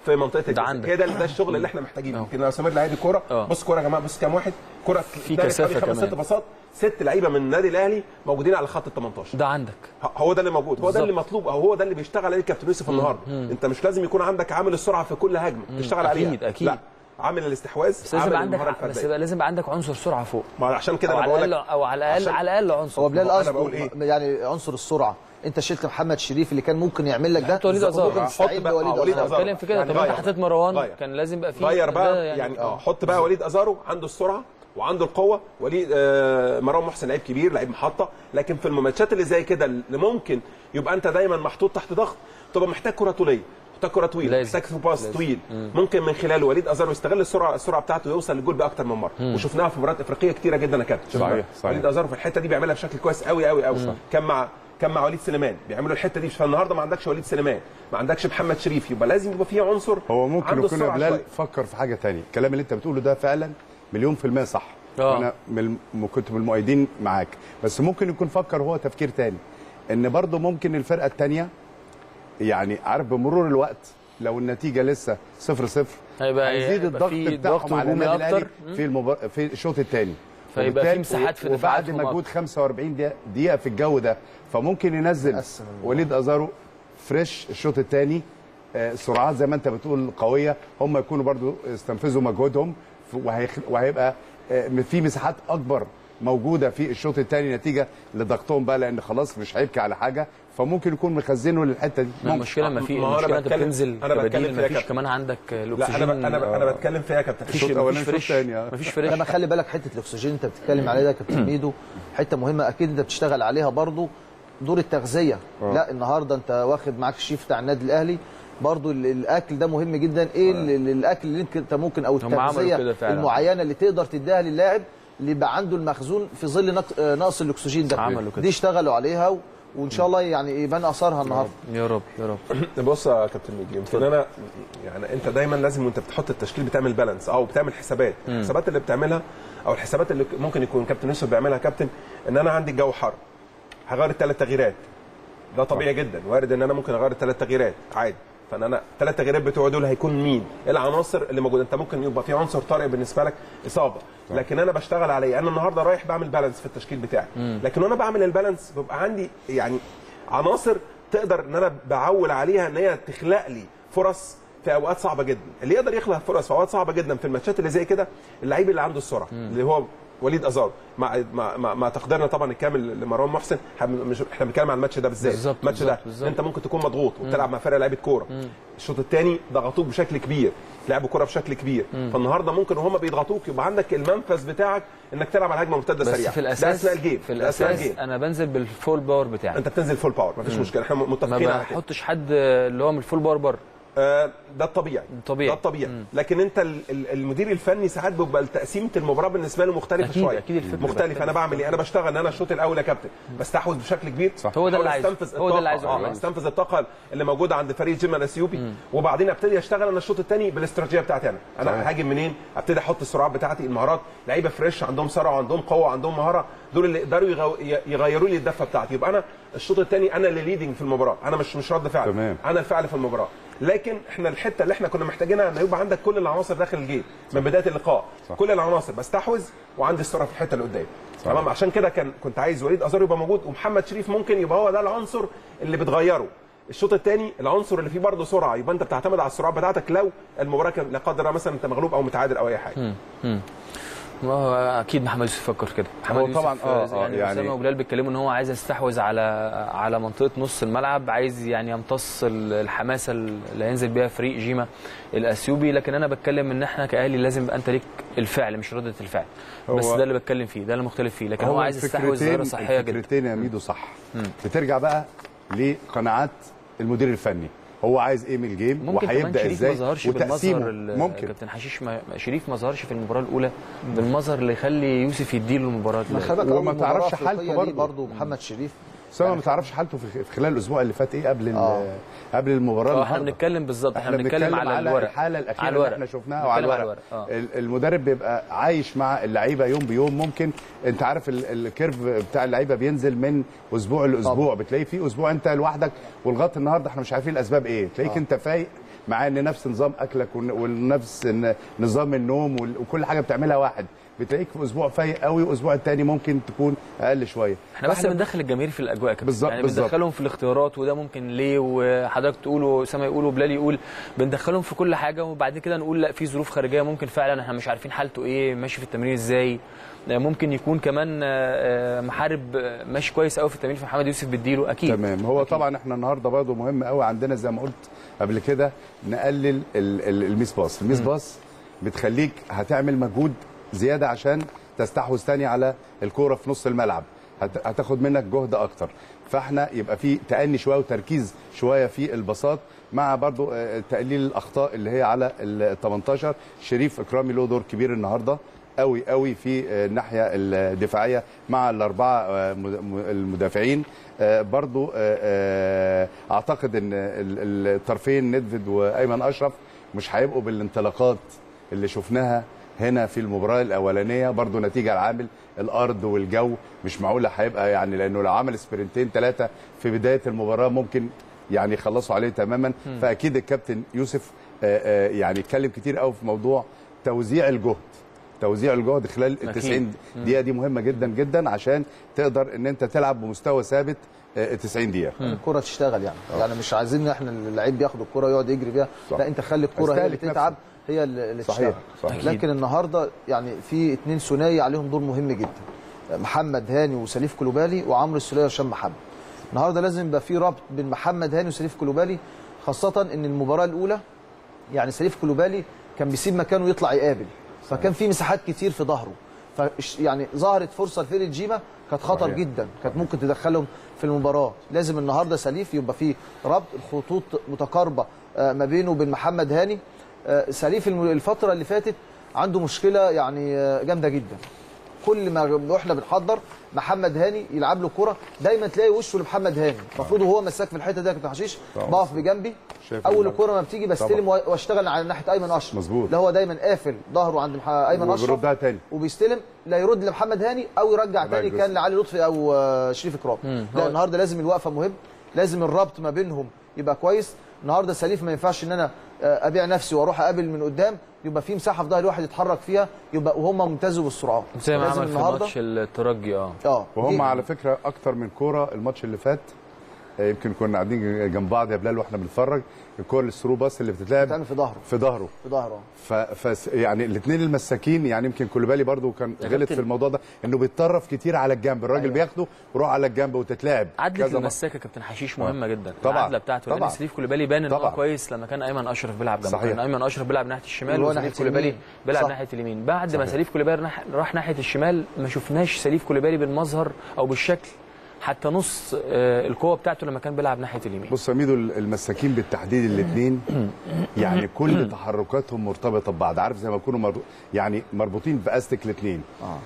في منطقه عندك. الجزاء. ده الشغل اللي احنا محتاجينه. يمكن لو سمير لعيب الكوره، بص كوره يا جماعه، بص كام واحد كوره في كثافه كمان، 5 6 باصات، 6 لعيبه من النادي الاهلي موجودين على خط ال 18. ده عندك، هو ده اللي موجود، هو ده اللي مطلوب، او هو ده اللي بيشتغل عليه الكابتن يوسف النهارده. انت مش لازم يكون عندك عامل السرعه في كل هجمه تشتغل عليها، اكيد لا، عامل الاستحواذ، بس لازم عندك، بس لازم يبقى عندك عنصر سرعه فوق. ما عشان كده انا بقول بقول لك، او على الاقل على الاقل عنصر. هو بلال أنا بقول قصده يعني عنصر السرعه. انت شلت محمد شريف اللي كان ممكن يعمل لك ده، وليد أزار. ممكن تستعين بوليد أزار. بتكلم في كده. طب انت حطيت مروان، كان لازم يبقى فيه غير بقى يعني حط بقى وليد أزارو، عنده السرعه وعنده القوه. وليد مروان محسن لعيب كبير، لعيب محطه، لكن في الماتشات اللي زي كده اللي ممكن يبقى انت دايما محطوط تحت ضغط، تبقى محتاج كره طوليه، محتاج كره طويله، محتاج باص طويل، ممكن من خلاله وليد أزارو يستغل السرعه بتاعته ويوصل للجول باكتر من مره. وشفناها في مباريات افريقيه كتيره جدا يا كابتن. صحيح. وليد أزارو في الحته دي بيعملها بشكل كويس قوي قوي قوي. كان مع وليد سليمان بيعملوا الحته دي. فالنهارده ما عندكش وليد سليمان، ما عندكش محمد شريف، يبقى لازم يبقى فيه عنصر. هو ممكن يكون بلال فكر في حاجه ثانيه. الكلام اللي انت بتقوله ده فعلا مليون في المية صح. انا كنت من المؤيدين معاك، بس ممكن يكون فكر هو تفكير ثاني، ان برضه ممكن الفرقه الثانيه يعني عارف بمرور الوقت لو النتيجه لسه 0-0 هيزيد الضغط بتاعهم على النادي الاهلي في الشوط الثاني، فيبقى في مساحات في وبعد مجهود 45 دقيقه في الجو ده، فممكن ينزل وليد أزارو فريش الشوط الثاني. سرعات زي ما انت بتقول قويه، هم يكونوا برضو استنفذوا مجهودهم، وهيبقى في مساحات اكبر موجوده في الشوط الثاني نتيجه لضغطهم بقى، لان خلاص مش هيبكي على حاجه، فممكن يكون مخزنه للحته دي. المشكله ما في، المشكله انت بتنزل كبديل، ما فيش كمان عندك الاكسجين. لا انا بتكلم فيها يا كابتن، مفيش فريش. انا خلي بالك حته الاكسجين انت بتتكلم عليها يا كابتن ميدو، حته مهمه اكيد انت بتشتغل عليها برضو، دور التغذيه. لا النهارده انت واخد معاك الشيف بتاع النادي الاهلي، برضو الاكل ده مهم جدا. ايه الاكل اللي انت ممكن، او التغذيه المعينه اللي تقدر تديها للاعب اللي يبقى عنده المخزون في ظل نقص الاكسجين ده، دي اشتغلوا عليها وان شاء الله يعني يبان اثرها النهارده. يا رب يا رب. بص يا كابتن ميجي، يمكن انا يعني انت دايما لازم وانت بتحط التشكيل بتعمل بالانس او بتعمل حسابات. الحسابات اللي بتعملها او الحسابات اللي ممكن يكون كابتن يوسف بيعملها كابتن، ان انا عندي الجو حر هغير ال3 تغييرات، ده طبيعي جدا، وارد ان انا ممكن اغير ال3 تغييرات عادي. فانا 3 تغييرات بتوع دول هيكون مين؟ العناصر اللي موجوده. انت ممكن يبقى في عنصر طارئ بالنسبه لك اصابه، لكن انا بشتغل عليه. انا النهارده رايح بعمل بالانس في التشكيل بتاعي، لكن وانا بعمل البالانس بيبقى عندي يعني عناصر تقدر ان انا بعول عليها ان هي تخلق لي فرص في اوقات صعبه جدا. اللي يقدر يخلق فرص في اوقات صعبه جدا في الماتشات اللي زي كده اللعيب اللي عنده السرعه، اللي هو وليد أزارو، مع تقديرنا طبعا الكامل لمروان محسن. احنا بنتكلم عن الماتش ده بالذات. الماتش ده انت ممكن تكون مضغوط وبتلعب مع فرقه لعيبه كوره، الشوط الثاني ضغطوك بشكل كبير، لعبوا كوره بشكل كبير، فالنهارده ممكن وهم بيضغطوك يبقى عندك المنفذ بتاعك انك تلعب على هجمه مرتده سريعه. في الاساس ده اثناء الجيم، في الاساس انا بنزل بالفول باور بتاعي. انت بتنزل فول باور، مفيش مشكله، احنا متفقين على كده. ما بحطش حد اللي هو من الفول باور بره. ده الطبيعي، ده الطبيعي. لكن انت المدير الفني ساعات بيبقى تقسيمه المباراه بالنسبه له مختلفه شويه، مختلف. انا بعمل ايه؟ انا بشتغل ان انا الشوط الاول يا كابتن بستحوذ بشكل كبير، هو ده اللي عايزه، هو ده اللي عايزه، استنفذ الطاقه اللي موجوده عند فريق جيم الاثيوبي، وبعدين ابتدي اشتغل انا الشوط الثاني بالاستراتيجيه بتاعتي. انا هاجم منين؟ ابتدي احط السرعات بتاعتي، المهارات، لعيبه فريش عندهم سرعه وعندهم قوه وعندهم مهاره، دول اللي يقدروا يغيروا لي الدفه بتاعتي. يبقى انا الشوط الثاني انا اللي ليدنج في المباراه، انا مش رد فعل، انا الفعل في المباراه. لكن احنا الحته اللي احنا كنا محتاجينها ان يبقى عندك كل العناصر داخل الجيم من بدايه اللقاء، كل العناصر، بستحوذ وعندي السرعه في الحته اللي قدام. تمام، عشان كده كنت عايز وليد أزارو يبقى موجود، ومحمد شريف ممكن يبقى هو ده العنصر اللي بتغيره الشوط الثاني، العنصر اللي فيه برضه سرعه، يبقى انت بتعتمد على السرعه بتاعتك لو المباراه كان لا قدر الله مثلا انت مغلوب او متعادل او اي حاجه. ما هو اكيد محمد يوسف فكر كده. محمد طبعا يعني اسامه وبلال بيتكلموا ان هو عايز يستحوذ على منطقه نص الملعب، عايز يعني يمتص الحماسه اللي هينزل بيها فريق جيما الاثيوبي. لكن انا بتكلم ان احنا كاهلي لازم يبقى انت ليك الفعل مش رده الفعل، بس ده اللي بتكلم فيه، ده اللي مختلف فيه. لكن هو عايز يستحوذ ظاهره صحيه جدا. الفكرتين يا ميدو صح. بترجع بقى لقناعات المدير الفني، هو عايز ايه من الجيم وهيبدا ازاي وتقسيمه. ممكن كابتن حشيش شريف ما ظهرش في المباراه الاولى بالمظهر اللي يخلي يوسف يديله المباراه دي، وما تعرفش حالته برضه محمد شريف سواء ما تعرفش حالته في خلال الاسبوع اللي فات ايه قبل المباراه. احنا بنتكلم بالظبط، احنا بنتكلم على الورق، الحاله الاخيره اللي احنا شفناها وعلى الورق. المدرب بيبقى عايش مع اللعيبه يوم بيوم. ممكن انت عارف الكيرف بتاع اللعيبه بينزل من اسبوع لاسبوع، بتلاقي في اسبوع انت لوحدك والغط النهارده احنا مش عارفين الاسباب ايه، تلاقيك انت فايق مع ان نفس نظام اكلك ونفس نظام النوم وكل حاجه بتعملها واحد، بتلاقيك في اسبوع فايق قوي واسبوع الثاني ممكن تكون اقل شويه. احنا بس بندخل الجماهير في الاجواء كده، بالظبط يعني بندخلهم في الاختيارات، وده ممكن ليه، وحضرتك تقول واسامه يقول وبلال يقول، بندخلهم في كل حاجه، وبعد كده نقول لا في ظروف خارجيه ممكن فعلا احنا مش عارفين حالته ايه، ماشي في التمرين ازاي، ممكن يكون كمان محارب ماشي كويس قوي في التمرين، فمحمد يوسف بيديله اكيد. تمام. هو أكيد. طبعا احنا النهارده برضه مهم قوي عندنا زي ما قلت قبل كده نقلل الميس باص. الميس باص بتخليك هتعمل مجهود زياده عشان تستحوذ تاني على الكوره في نص الملعب، هتاخد منك جهد اكتر، فاحنا يبقى في تأني شويه وتركيز شويه في الباصات، مع برضو تقليل الاخطاء اللي هي على ال 18. شريف اكرامي له دور كبير النهارده قوي قوي في الناحيه الدفاعيه مع الاربعه المدافعين. برضو اعتقد ان الطرفين ندفد وايمن اشرف مش هيبقوا بالانطلاقات اللي شفناها هنا في المباراه الاولانيه، برضو نتيجه العامل الارض والجو مش معقوله هيبقى، يعني لانه لو عمل سبرنتين 3 في بدايه المباراه ممكن يعني يخلصوا عليه تماما. فاكيد الكابتن يوسف يعني اتكلم كتير قوي في موضوع توزيع الجهد. توزيع الجهد خلال ال 90 دقيقه دي مهمه جدا جدا عشان تقدر ان انت تلعب بمستوى ثابت 90 دقيقه. الكره تشتغل يعني مش عايزين احنا اللعيب ياخد الكره ويقعد يجري بيها، لا انت خلي الكره هي اللي تتعب، هي اللي تشتغل. صحيح. لكن النهارده يعني في 2 ثنائي عليهم دور مهم جدا، محمد هاني وسليف كلوبالي وعمرو السوليه وهشام محمد. النهارده لازم يبقى في ربط بين محمد هاني وسليف كلوبالي، خاصه ان المباراه الاولى يعني سليف كلوبالي كان بيسيب مكانه ويطلع يقابل، فكان في مساحات كتير في ظهره، يعني ظهرت فرصه لفرقه جيبه كانت خطر جدا، كانت ممكن تدخلهم في المباراه. لازم النهارده سليف يبقى فيه ربط، الخطوط متقاربه ما بينه وبين محمد هاني. سليف الفتره اللي فاتت عنده مشكله يعني جامده جدا، كل ما احنا بنحضر محمد هاني يلعب له كوره دايما تلاقي وشه لمحمد هاني، المفروض وهو مساك في الحته دي يا كابتن حشيش بقف بجنبي، اول الكوره ما بتيجي بستلم واشتغل على ناحيه ايمن اشرف. مظبوط. لا هو دايما قافل ظهره عند ايمن اشرف وبيردها تاني وبيستلم، لا يرد لمحمد هاني او يرجع تاني كان لعلي لطفي او شريف اكرام. لا النهارده لازم الوقفه مهم، لازم الربط ما بينهم يبقى كويس. النهارده سليف ما ينفعش ان انا ابيع نفسي واروح اقابل من قدام، يبقى في مساحه في ظهر الواحد يتحرك فيها، يبقى وهم ممتازوا بالسرعات زي ما عمل في ماتش الترجي. وهم على فكره اكتر من كوره الماتش اللي فات، يمكن كنا قاعدين جنب بعض يا بلال واحنا بنتفرج، الكوره الثرو باس اللي بتتلعب في ظهره يعني الاثنين المساكين، يعني يمكن كلوبالي برضو كان غلط في الموضوع ده انه بيتطرف كتير على الجنب، الراجل بياخده ويروح على الجنب وتتلعب. عدله المساكه كابتن حشيش مهمه جدا طبعا، العدله بتاعته، لان سليف كلوبالي بان ان هو كويس لما كان ايمن اشرف بيلعب جنبه، كان ايمن اشرف بيلعب ناحيه الشمال وسليف كلوبالي بيلعب ناحيه اليمين. بعد ما سليف كلوبالي راح ناحيه الشمال ما شفناش سليف كلوبالي بالمظهر او بالشكل حتى نص القوه بتاعته لما كان بيلعب ناحيه اليمين. بص يا ميدو، المساكين بالتحديد الاثنين يعني كل تحركاتهم مرتبطه ببعض، عارف زي ما يكونوا يعني مربوطين باستك الاثنين.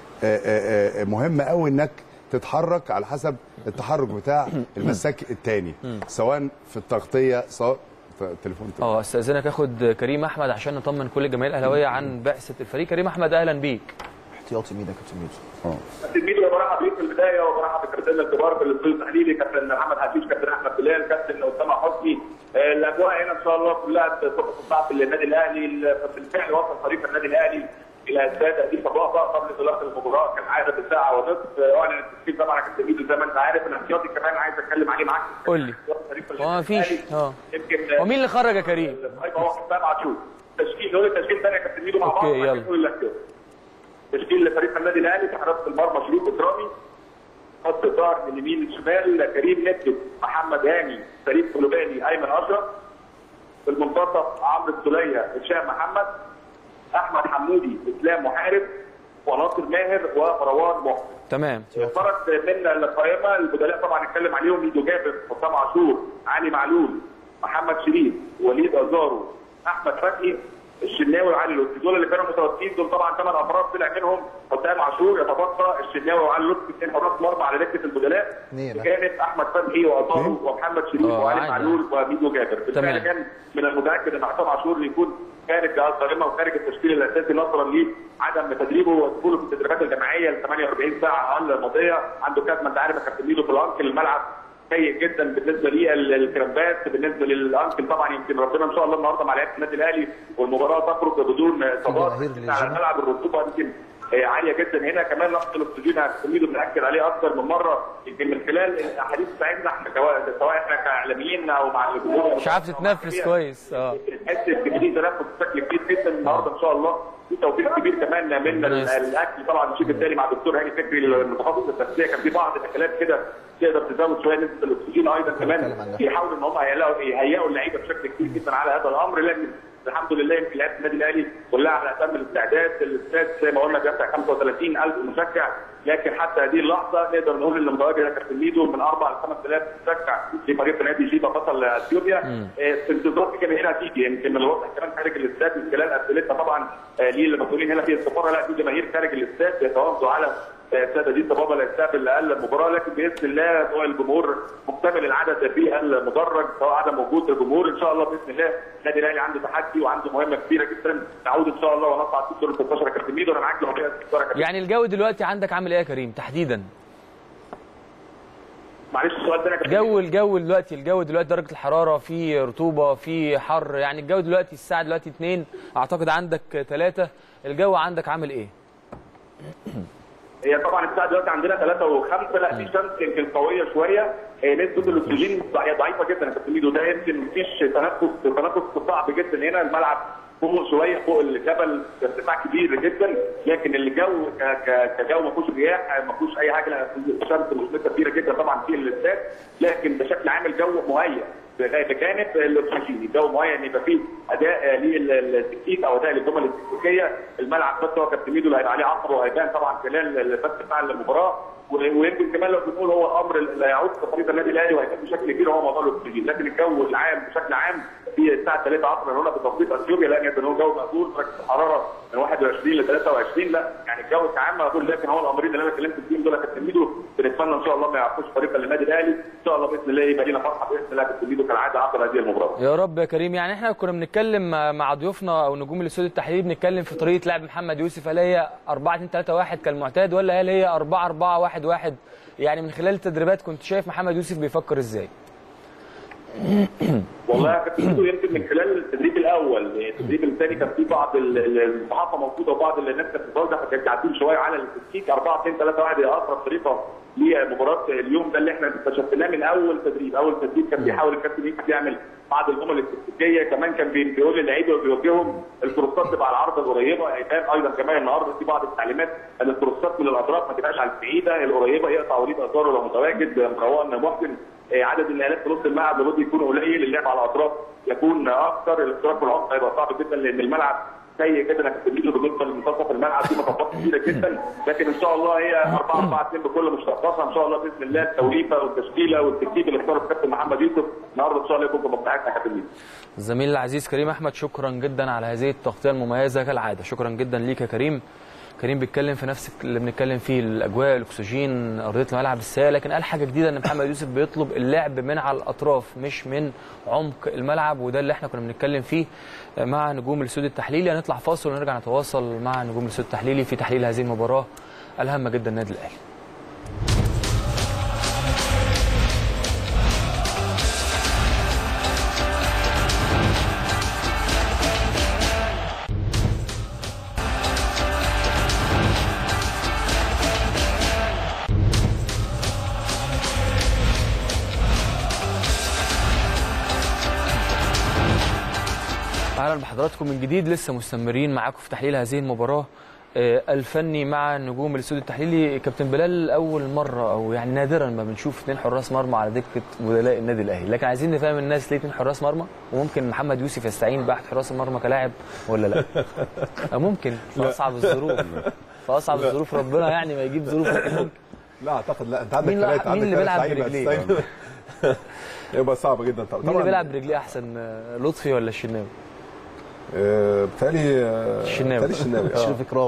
مهم قوي انك تتحرك على حسب التحرك بتاع المساك الثاني، سواء في التغطيه سواء في التليفون. استاذنك اخد كريم احمد عشان نطمن كل الجماهير الاهلاويه عن بعثه الفريق. كريم احمد اهلا بيك. احتياطي ميدو كابتن ميدو. كابتن ميدو برحب بيك في البدايه، وبرحب بالكابتن الكبار في الاستوديو التحليلي كابتن محمد حشيش، كابتن احمد بلال، كابتن اسامه حسني. الاجواء هنا ان شاء الله كلها تصب في النادي الاهلي. بالفعل وصل فريق النادي الاهلي الى استاد اديب صباحه قبل انطلاق المباراه كالعاده بساعه ونصف. اعلن التسجيل طبعا يا كابتن ميدو زي ما انت عارف. الاحتياطي كمان عايز اتكلم عليه معاك. قول لي. هو ما فيش يمكن ومين اللي خرج يا كريم؟ هيبقى واحد سبعه شوط تشكيل. نقول التشكيل ثاني يا كابتن ميدو مع بعض. اوكي يلا. تشكيل لفريق النادي الاهلي في حراسه المرمى شريف اكرامي، خط الظهر من اليمين للشمال كريم ندفد، محمد هاني، سليف كلوبالي، ايمن اشرف. في المنتصف عمرو السوليه، هشام محمد، احمد حمودي، اسلام محارب، وناصر ماهر ومروان محسن. تمام. فرق من القائمه البدلاء طبعا نتكلم عليهم: ميدو جابر، حسام عاشور، علي معلول، محمد شريف، وليد ازارو، احمد فتحي، الشناوي وعلي لطفي. دول اللي كانوا متواجدين، دول طبعا 8 افراد طلع منهم حسام عاشور، يتبقى الشناوي وعلي لطفي 2 حراس مرمى على دكه البدلاء. كانت احمد فتحي وازارو ومحمد شريف وعلي معلول وميدو جابر. بالفعل كان من المتاكد ان حسام عاشور يكون خارج جهاز قائمه وخارج التشكيل الاساسي نظرا لعدم تدريبه ودخوله في التدريبات الجماعيه ل 48 ساعه اقل الماضيه. عنده كاس ما انت عارف يا كابتن ميدو في الانكل، الملعب سيء جدا بالنسبه للكرامبات، بالنسبه للانكل طبعا. يمكن ربنا ان شاء الله النهارده مع لعيبه النادي الاهلي والمباراه تخرج بدون اصابات. على الملعب الرطوبه يمكن عاليه جدا هنا، كمان نقص الاكسجين هتسميده بنأكد عليه اكثر من مره. يمكن من خلال الاحاديث بتاعتنا احنا سواء احنا كاعلاميين او مع الجمهور مش عارف تتنفس كويس. تحس بتجديد تنفس بشكل كبير جدا النهارده ان شاء الله. في توفيق كبير كمان من الاكل طبعا. الشيف التالي مع الدكتور هاني فكري المتخصص التغذيه كان في بعض الاكلات كده تقدر تزود شويه نسبه الاكسجين. ايضا كمان بيحاولوا ان هم يهيئوا اللعيبه بشكل كبير جدا على هذا الامر، لكن الحمد لله يمكن لعيبه النادي الاهلي كلها على اتم الاستعداد. الاستاد زي ما قلنا بيفتح 35,000 مشجع، لكن حتى هذه اللحظه نقدر نقول ان المتواجد يا كابتن ميدو من 4 ل 5,000 مشجع في فريق نادي جيبا بطل اثيوبيا. في انتظار في جماهير هتيجي، يمكن من الواضح كمان خارج الاستاد من خلال اسئلتنا طبعا للمسؤولين هنا في السفاره، لا في جماهير خارج الاستاد بيتواجدوا على استاد دي بابا لا يستقبل اقل المباراه. لكن باذن الله نوع الجمهور مكتمل العدد في المدرج، سواء عدم وجود الجمهور ان شاء الله باذن الله النادي الاهلي عنده تحدي وعنده مهمه كبيره جدا. نعود ان شاء الله ونصعد في دور 16 يا كابتن ميدو. انا معاك لو يعني الجو دلوقتي عندك عامل ايه يا كريم تحديدا؟ معلش السؤال ده يا كابتن. الجو دلوقتي درجه الحراره، في رطوبه، في حر، يعني الجو دلوقتي الساعه دلوقتي 2 اعتقد عندك 3، الجو عندك عامل ايه؟ هي طبعا الساعه دلوقتي عندنا 3 و5، لا في شمس يمكن قويه شويه، نسبه الاكسجين ضعيفه جدا يا كابتن ميدو. ده يمكن مفيش تنفس صعب جدا هنا. الملعب فوق شويه فوق الجبل ارتفاع كبير جدا، لكن الجو كجو ما فيهوش رياح، ما فيهوش اي حاجه، الشمس مش كبيره جدا طبعا في الاستاد، لكن بشكل عام الجو مهيئ بجانب الاكسجين. الجو مهيئ ان يبقى فيه اداء للتكتيك او اداء للجمل التكتيكيه. الملعب بس هو كابتن ميدو اللي هيبقى عليه عقبه وهيبان طبعا خلال الفتره بتاع المباراه. ويمكن كمان لو بنقول هو الامر اللي هيعود في فريق النادي الاهلي وهيكون بشكل كبير هو موضوع الاكسجين، لكن الجو العام بشكل عام في الساعه 3 عصرا هنا بتوقيت اثيوبيا لا يمكن هو جو مقبول، درجه الحراره من 21 ل 23، لا يعني الجو كعام مقبول. لكن هو الامرين اللي انا اتكلمت فيهم دول يا كابتن ميدو بنتمنى ان شاء الله ما يعرفوش فريق النادي الاهلي، ان شاء الله باذن الله يبقى لنا فرحه باذن الله يا كابتن ميدو كالعاده عقب هذه المباراه. يا رب يا كريم. يعني احنا كنا بنتكلم مع ضيوفنا او نجوم الاستوديو التحليلي بنتكلم في طريقه لعب محمد يوسف، هل هي 4-2-3-1 كالمعتاد ولا هل هي 4-4-1-1؟ يعني من خلال التدريبات كنت شايف محمد يوسف بيفكر ازاي؟ والله يا كابتن ميدو يمكن من خلال التدريب الاول، التدريب الثاني كان في بعض الصحافه موجوده وبعض الناس كانت بتوضح فكانت قاعدين شويه على التكتيك 4-2-3-1 هي اقرب طريقه لمباراه اليوم ده اللي احنا اكتشفناه من اول تدريب. اول تدريب كان بيحاول الكابتن يوسف يعمل بعض الجمل التكتيكيه، كمان كان بيقول للعيبه وبيوجههم الكروسات تبقى على العرض القريبه. ايضا كمان النهارده في بعض التعليمات ان الكروسات من الاطراف ما تبقاش على البعيده، القريبه يقطع وليد ازارو لو متواجد، مروان محسن. عدد النقلات في نص الملعب لابد يكون قليل، اللعب على الاطراف يكون اكثر، الاختراق بالعمق هيبقى صعب جدا لان الملعب سيء جدا انك تبنيه بالنسبه لمنتصف الملعب في مطبات كبيره جدا. لكن ان شاء الله هي 4-4-2 بكل مشتقاتها ان شاء الله باذن الله. التوليفه والتشكيله والتكتيك اللي اختاره الكابتن محمد يوسف النهارده ان شاء الله يكون في مصلحتنا يا كابتن. الزميل العزيز كريم احمد شكرا جدا على هذه التغطيه المميزه كالعاده، شكرا جدا ليك يا كريم. كريم بيتكلم في نفس اللي بنتكلم فيه، الاجواء، الاكسجين، ارضيه الملعب السيئه، لكن قال حاجه جديده ان محمد يوسف بيطلب اللعب من على الاطراف مش من عمق الملعب، وده اللي احنا كنا بنتكلم فيه مع نجوم الاستوديو التحليلي. هنطلع فاصل ونرجع نتواصل مع نجوم الاستوديو التحليلي في تحليل هذه المباراه الهامه جدا النادي الاهلي. اهلا بحضراتكم من جديد، لسه مستمرين معاكم في تحليل هذه المباراه الفني مع نجوم الاستوديو التحليلي. كابتن بلال، اول مره او يعني نادرا ما بنشوف 2 حراس مرمى على دكه بدلاء النادي الاهلي، لكن عايزين نفهم الناس ليه 2 حراس مرمى، وممكن محمد يوسف يستعين باحد حراس المرمى كلاعب ولا لا؟ ممكن في اصعب الظروف، في اصعب الظروف ربنا يعني ما يجيب ظروف. لا اعتقد لا، انت عندك 3 مين اللي بيلعب برجليه؟ يبقى صعب جدا طبعا. مين اللي بيلعب برجليه احسن، لطفي ولا الشناوي؟ بتهيألي الشناوي. شريف إكرام.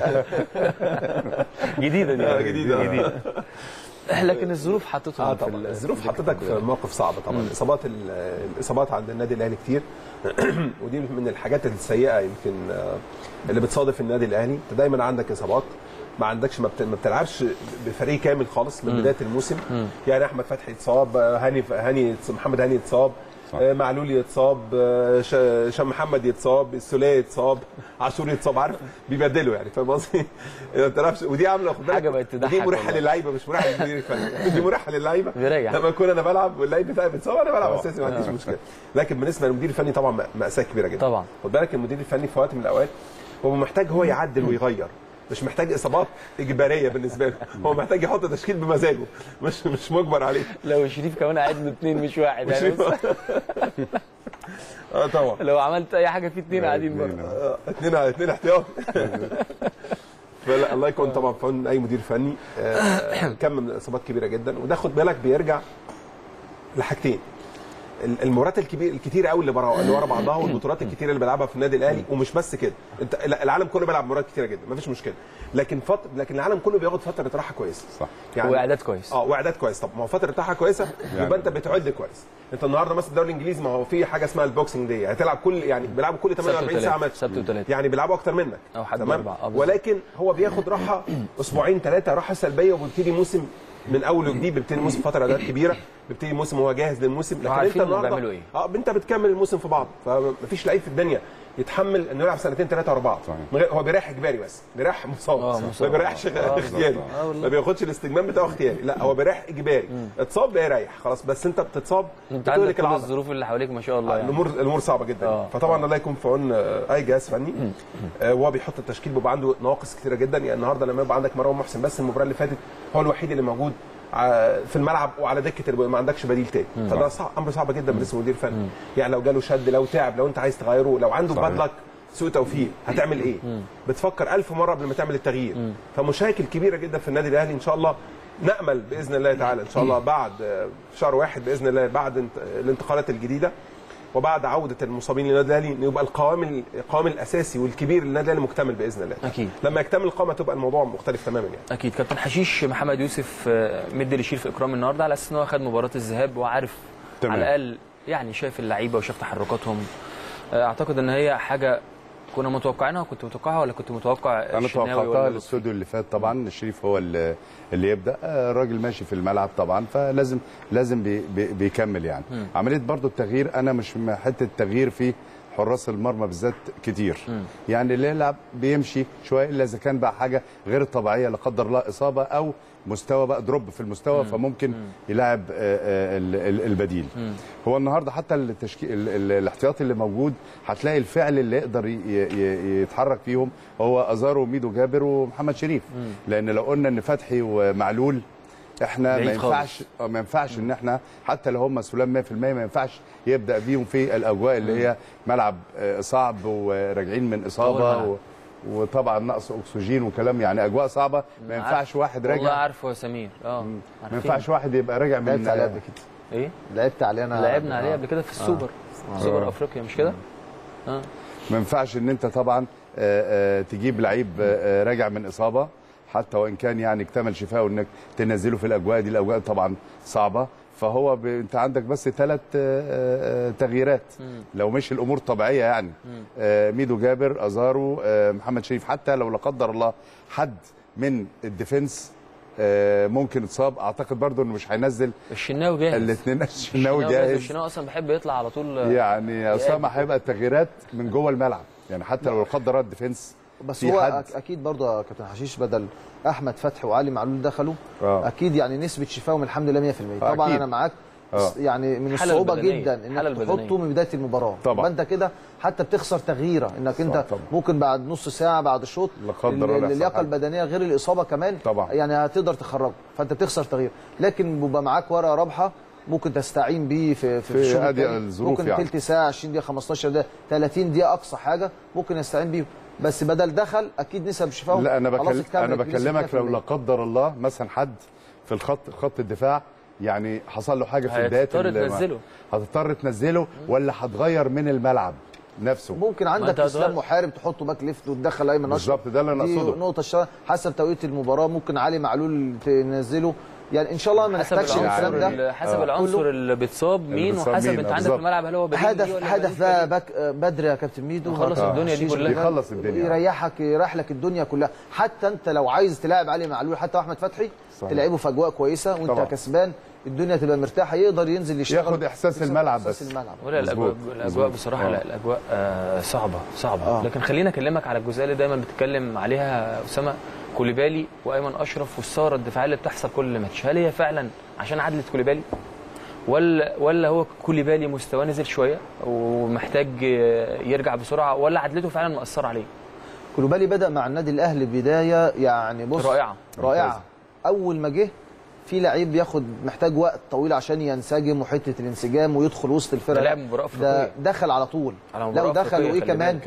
جديده دي، جديده. لكن الظروف حطتهم في الظروف حطتك في موقف صعب طبعا. الاصابات عند النادي الاهلي كتير ودي من الحاجات السيئه يمكن اللي بتصادف النادي الاهلي. انت دايما عندك اصابات، ما عندكش ما بتلعبش بفريق كامل خالص من بدايه الموسم. يعني احمد فتحي اتصاب، محمد هاني اتصاب، معلول يتصاب، هشام محمد يتصاب، السوليه يتصاب، عاشور يتصاب، عارف بيبدلوا يعني، فاهم قصدي؟ ما بتلعبش، ودي عامله خد بالك دي مريحه للعيبه مش مريحه للمدير الفني، دي مريحه للعيبه لما اكون انا بلعب واللعيب بتاعي بيتصاب انا بلعب اساسي ما عنديش مشكله. لكن بالنسبه للمدير الفني طبعا مأساة كبيره جدا طبعا. خد بالك المدير الفني في وقت من الاوقات هو محتاج هو يعدل ويغير، مش محتاج اصابات اجباريه بالنسبه له، هو محتاج يحط تشكيل بمزاجه مش مجبر عليه. لو شريف كمان قاعد له 2 مش واحد يعني طبعا لو عملت اي حاجه في 2 قاعدين بره، 2 احتياط. فلا الله يكون طبعا في عون اي مدير فني. كم من الاصابات كبيره جدا، وده خد بالك بيرجع لحاجتين: المباريات الكتيره قوي اللي ورا بعضها، والبطولات الكتيره اللي بيلعبها في النادي الاهلي. ومش بس كده، انت العالم كله بيلعب مباريات كتيره جدا مفيش مشكله، لكن العالم كله بياخد فتره راحه كويسه، صح، يعني واعداد كويس. واعداد كويس. طب ما هو فتره راحه كويسه يبقى انت بتعد كويس. انت النهارده مثلا الدوري الانجليزي ما هو في حاجه اسمها البوكسنج دي، هتلعب يعني بيلعبوا كل 48 ساعه ماتش، سبت وثلاث، يعني بيلعبوا اكتر منك او حد 4. ولكن هو بياخد راحه اسبوعين 3 راحه سلبيه، وبيبتدي موسم من اول وجديد، بيبتدي موسم فتره اعداد كبيره، بيبتدي موسم هو جاهز للموسم. لكن انت النهارده انت بتكمل الموسم في بعض، فمفيش لعيب في الدنيا يتحمل انه يلعب 2 3 4. هو بيريح اجباري، بس بيريح مصاب، ما بيريحش اختياري، ما بياخدش الاستجمام بتاعه اختياري، لا هو بيريح اجباري. اتصاب بيريح خلاص، بس انت بتصاب انت عندك كل الظروف اللي حواليك ما شاء الله يعني. الامور صعبه جدا. فطبعا الله يكون في عون اي جهاز فني. وهو بيحط التشكيل بيبقى عنده نواقص كثيره جدا. يعني النهارده لما يبقى عندك مروان محسن بس المباراه اللي فاتت هو الوحيد اللي موجود في الملعب وعلى دكه، ما عندكش بديل تاني، فده امر صعب جدا بالنسبه للمدير الفني. يعني لو جاله شد، لو تعب، لو انت عايز تغيره، لو عنده بدلك سوء توفيق، هتعمل ايه؟ بتفكر 1000 مره قبل ما تعمل التغيير. فمشاكل كبيره جدا في النادي الاهلي. ان شاء الله نامل باذن الله تعالى ان شاء الله بعد شهر 1 باذن الله، بعد الانتقالات الجديده وبعد عوده المصابين للنادي الاهلي، يبقى القوام الاساسي والكبير للنادي الاهلي مكتمل باذن الله. اكيد لما يكتمل القامه تبقى الموضوع مختلف تماما يعني. اكيد. كابتن حشيش محمد يوسف مدي لشريف اكرام النهارده على اساس ان هو خد مباراه الذهاب وعارف على الاقل يعني شايف اللعيبه وشاف تحركاتهم. اعتقد ان هي حاجه كنا متوقعينها. كنت متوقعها ولا كنت متوقع انا توقعتها الاستوديو اللي فات طبعا. الشريف هو اللي يبدا، الراجل ماشي في الملعب طبعا، فلازم بيكمل يعني. عمليه برضو التغيير، انا مش حته التغيير في حراس المرمى بالذات كتير. يعني اللي يلعب بيمشي شويه الا اذا كان بقى حاجه غير طبيعيه لا قدر الله، اصابه او مستوى بقى دروب في المستوى، فممكن يلاعب البديل. هو النهارده حتى التشكيل الاحتياطي اللي موجود هتلاقي الفعل اللي يقدر يتحرك فيهم هو ازارو وميدو جابر ومحمد شريف. لان لو قلنا ان فتحي ومعلول احنا ما ينفعش ان احنا حتى لو هم سلام 100% ما ينفعش يبدا بيهم في الاجواء اللي هي ملعب صعب وراجعين من اصابه وطبعا نقص اكسجين وكلام، يعني اجواء صعبه. ما ينفعش واحد راجع. والله عارفه يا سمير. ما ينفعش واحد يبقى راجع من عليه قبل كده. ايه لعبت عليه انا، لعبنا عليه قبل كده في السوبر، سوبر افريقيا مش كده؟ ما ينفعش ان انت طبعا تجيب لعيب راجع من اصابه حتى وان كان يعني اكتمل شفاءه، انك تنزله في الاجواء دي. الاجواء طبعا صعبه، فهو انت عندك بس 3 تغييرات لو مش الامور طبيعيه يعني. ميدو جابر، ازارو، محمد شريف. حتى لو لا قدر الله حد من الديفنس ممكن اتصاب، اعتقد برضو انه مش هينزل. الشناوي جاهز، الاثنين الشناوي جاهز. الشناوي اصلا بيحب يطلع على طول يعني. اسامه هيبقى التغييرات من جوه الملعب يعني، حتى لو لا قدر الله الديفنس. بس هو اكيد برضه يا كابتن حشيش بدل احمد فتحي وعلي معلول دخلوا اكيد يعني نسبه شفائهم الحمد لله 100%. طبعا أكيد. انا معاك. يعني من الصعوبه جدا انك تحطه من بدايه المباراه. طبعا انت كده حتى بتخسر تغييره، انك انت طبعا. ممكن بعد نص ساعه بعد الشوط اللياقه البدنيه غير الاصابه كمان طبعا. يعني هتقدر تخرجه، فانت بتخسر تغيير. لكن بيبقى معاك ورقه رابحه ممكن تستعين بيه في الشوط الثاني. ممكن يعني. تلت ساعه 20 دقيقه 15 دقيقه 30 دقيقه اقصى حاجه ممكن يستعين بيه. بس بدل دخل اكيد نسب شفاهم. لا انا بكلمك لو لا قدر الله مثلا حد في خط الدفاع يعني حصل له حاجه في بدايه هتضطر تنزله ولا هتغير من الملعب نفسه. ممكن عندك اسلام محارب تحطه باك ليفت وتدخل ايمن اشرف. بالظبط، ده اللي انا اقصده. نقطه حسب توقيت المباراه. ممكن علي معلول تنزله يعني ان شاء الله ما نحتاجش الكلام ده. حسب العنصر اللي بيتصاب مين، بيتصاب وحسب مين، انت عندك بالظبط. في الملعب هل هو بديل هدف بقى بدري يا كابتن ميدو، خلص الدنيا دي كلها، يخلص الدنيا، يريح لك الدنيا كلها. حتى انت لو عايز تلاعب علي معلول حتى احمد فتحي صحيح. تلعبه في اجواء كويسه وانت طبعا. الكسبان، الدنيا تبقى مرتاحه، يقدر ينزل يشتغل، ياخد احساس الملعب بس. ولا الاجواء بصراحه لا الاجواء صعبه. لكن خلينا اكلمك على الجزئيه اللي دايما بتتكلم عليها اسامه، كوليبالي وايمن اشرف والثاره الدفاعيه اللي بتحصل كل ماتش، هل هي فعلا عشان عدله كوليبالي ولا هو كوليبالي مستواه نزل شويه ومحتاج يرجع بسرعه، ولا عدلته فعلا مأثره عليه؟ كوليبالي بدأ مع النادي الاهلي بدايه يعني بص رائعه. اول ما جه في لعيب بياخد محتاج وقت طويل عشان ينسجم وحته الانسجام ويدخل وسط الفرقه، ده مباراه افريقيه، دخل على طول، لا ودخل وايه كمان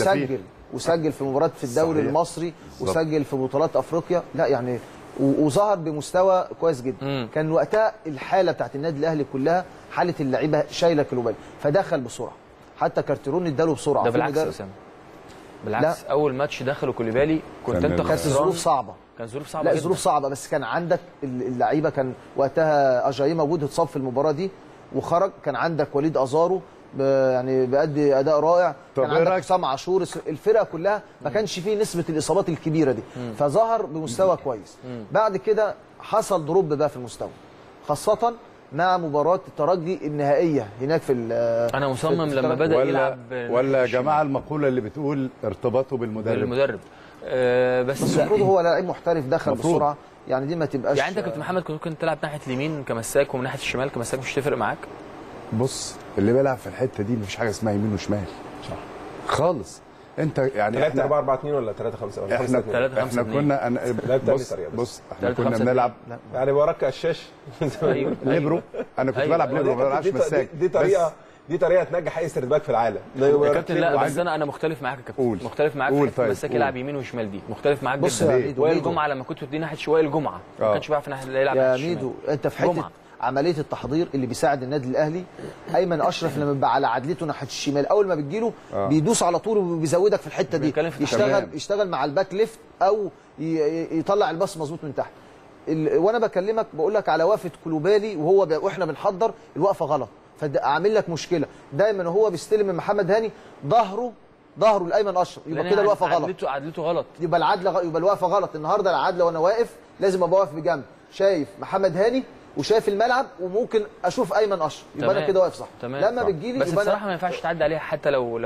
وسجل في مباراه في الدوري المصري وسجل في بطولات افريقيا، لا يعني وظهر بمستوى كويس جدا. كان وقتها الحاله بتاعت النادي الاهلي كلها حاله اللعيبه شايله كوليبالي، فدخل بسرعه، حتى كارتيرون اداله بسرعه. ده بالعكس يا اسامه، بالعكس لا. اول ماتش دخلوا كوليبالي كنت انت كانت الظروف صعبه، كان ظروف صعبه لا جدا. ظروف صعبه، بس كان عندك اللعيبه، كان وقتها اجاي موجود، اتصاب في المباراه دي وخرج، كان عندك وليد ازارو يعني بيأدي اداء رائع، كان عندك حسام عاشور، الفرقه كلها ما كانش فيه نسبه الاصابات الكبيره دي، فظهر بمستوى كويس. بعد كده حصل دروب بقى في المستوى، خاصه مع مباراه الترجي النهائيه هناك في انا مصمم لما بدا يلعب ولا يا جماعه المقوله اللي بتقول ارتباطه بالمدرب بس المفروض هو لعيب محترف دخل بسرعه، يعني دي ما تبقاش يعني انت كنت محمد كنت ممكن تلعب ناحيه اليمين كمساك ومن ناحيه الشمال كمساك، مش تفرق معاك؟ بص اللي بيلعب في الحته دي مفيش حاجه اسمها يمين وشمال صح خالص. انت يعني احنا 4-4-2 ولا 3-5 ولا 5-2؟ احنا كنا بص احنا كنا بنلعب يعني وراك قشاش ليبرو، انا كنت بلعب ليبرو ما بلعبش مساك. دي طريقه تنجح اي سردباك في العالم يا كابتن. لا بس انا مختلف معاك يا كابتن، مختلف معاك في مساك يلعب يمين وشمال، دي مختلف معاك جدا. وائل جمعه لما كنت تدي ناحيه وائل جمعه ما كانش بيعرف يلعب يا ميدو، انت في حته عمليه التحضير اللي بيساعد النادي الاهلي. ايمن اشرف لما بيبقى على عدلته ناحيه الشمال، اول ما بتجيله بيدوس على طول وبيزودك في الحته دي، يشتغل مع الباك ليفت او يطلع الباص مظبوط من تحت. وانا بكلمك بقول لك على وقفه كولوبالي واحنا بنحضر الوقفه غلط، فعامل لك مشكله دايما، وهو بيستلم من محمد هاني ظهره لايمن اشرف، يبقى كده الوقفه غلط، عدلته غلط، يبقى الوقفه غلط. النهارده العدله وانا واقف لازم ابقى واقف بجنب، شايف محمد هاني وشايف الملعب وممكن اشوف ايمن اشرف، يبقى انا كده واقف صح. لما بتجيلي بس بصراحه ما ينفعش تعدي عليها حتى لو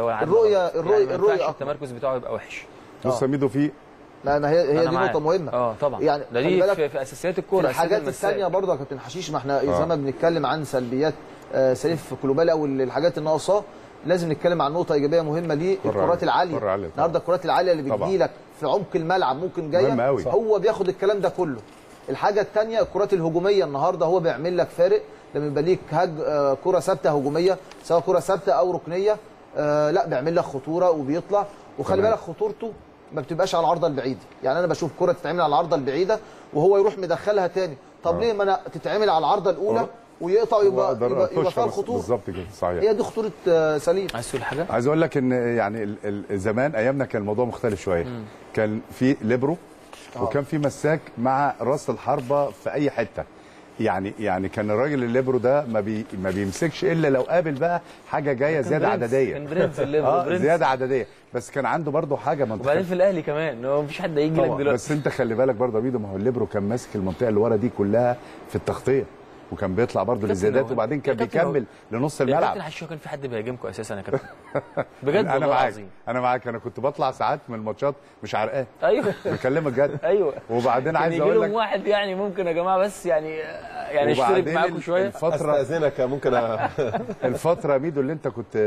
الرؤيه التمركز بتاعه يبقى وحش. بص يا ميدو في ما هي دي نقطه مهمه طبعا، يعني ده دي في اساسيات الكوره. الحاجات الثانيه برضه يا كابتن حشيش، ما احنا زي ما بنتكلم عن سلبيات سليف كولوبالي او الحاجات الناقصه، لازم نتكلم عن نقطه ايجابيه مهمه ليه، الكرات العاليه. النهارده الكرات العاليه اللي بتجيلك في عمق الملعب ممكن جايه، هو بياخد الكلام ده كله. الحاجه الثانيه الكرات الهجوميه، النهارده هو بيعمل لك فارق لما يبقى ليك كره ثابته هجوميه، سواء كره ثابته او ركنيه، لا بيعمل لك خطوره وبيطلع، وخلي بالك خطورته ما بتبقاش على العارضه البعيده. يعني انا بشوف كره تتعمل على العارضه البعيده وهو يروح مدخلها تاني، طب ليه ما انا تتعمل على العارضه الاولى ويقطع ويبقى فيها الخطوره؟ بالظبط كده صحيح، هي دي خطوره سليم. عايز تقول حاجه؟ عايز اقول لك ان يعني زمان ايامنا كان الموضوع مختلف شويه، كان في ليبرو وكان في مساك مع راس الحربه في اي حته، يعني كان الراجل الليبرو ده ما بيمسكش الا لو قابل بقى حاجه جايه زياده عدديه، كان برنس الليبرو زياده عدديه، بس كان عنده برضه حاجه منطقيه. وبعدين في الاهلي كمان هو مفيش حد هيجي لك دلوقتي. بس انت خلي بالك برضه يا بيدو، ما هو الليبرو كان ماسك المنطقه اللي ورا دي كلها في التغطيه، وكان بيطلع برضه للزيادات، وبعدين كان بيكمل لنص الملعب. كابتن حشيش كان في حد بيهاجمكم اساسا يا كابتن؟ بجد انا معاك انا كنت بطلع ساعات من الماتشات مش عرقان. ايوه بكلمك جد. ايوه. وبعدين عايز اقول لك واحد يعني ممكن يا جماعه بس يعني اشترك معاكم شويه. استاذنك ممكن الفتره ميدو اللي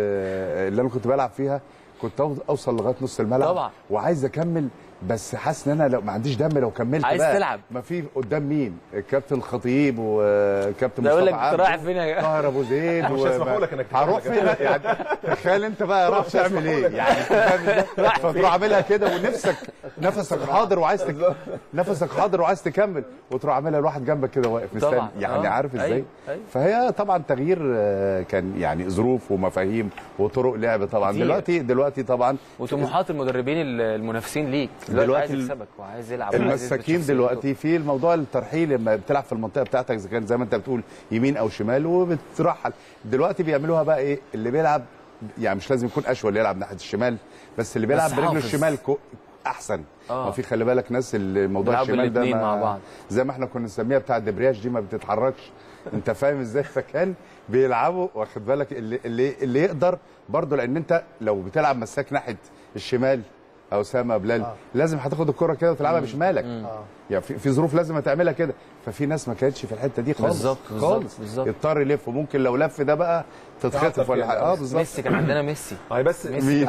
انا كنت بلعب فيها كنت اوصل لغايه نص الملعب طبعا، وعايز اكمل، بس حاسس ان انا لو ما عنديش دم لو كملت عايز بقى تلعب، ما في قدام مين؟ الكابتن الخطيب وكابتن مصطفى عبد، رايح فين يا طاهر ابو زيد، مش هيسمحوا لك انك هروح فين يعني؟ تخيل انت بقى راح تعمل ايه يعني؟ فتروح عاملها كده نفسك حاضر وعايز تكمل، وتروح عاملها الواحد جنبك كده واقف مستني، يعني عارف ازاي؟ فهي طبعا تغيير كان يعني ظروف ومفاهيم وطرق لعب طبعا. دلوقتي طبعا وطموحات المدربين المنافسين ليك دلوقتي عايز يكسبك وعايز يلعب المساكين دلوقتي في الموضوع الترحيل لما بتلعب في المنطقه بتاعتك اذا كان زي ما انت بتقول يمين او شمال وبترحل. دلوقتي بيعملوها بقى ايه اللي بيلعب، يعني مش لازم يكون اشول اللي يلعب ناحيه الشمال، بس اللي بيلعب برجله الشمال احسن. في خلي بالك ناس الموضوع الشمال ده مع بعض. زي ما احنا كنا نسميها بتاع الدبرياج دي ما بتتحركش. انت فاهم ازاي؟ فكان بيلعبوا واخد بالك اللي يقدر برضه، لان انت لو بتلعب مساك ناحيه الشمال او اسامه بلال لازم هتاخد الكره كده وتلعبها بشمالك. يعني في ظروف لازم تعملها كده، ففي ناس ما كانتش في الحته دي خالص. بالظبط يضطر يلف، وممكن لو لف ده بقى تتخطف ولا حاجه. بالظبط. ميسي كان عندنا ميسي. بس ميسي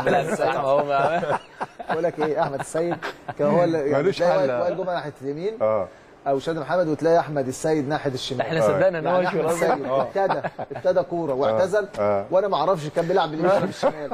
بقول لك ايه، احمد السيد كان هو اللي يعني وائل جمعه ناحيه اليمين او شادي محمد، وتلاقي احمد السيد ناحيه الشمال. احنا صدقنا ان هو يعني احمد السيد ابتدى كوره واعتزل، وانا ما اعرفش كان بيلعب باليمين ولا بالشمال.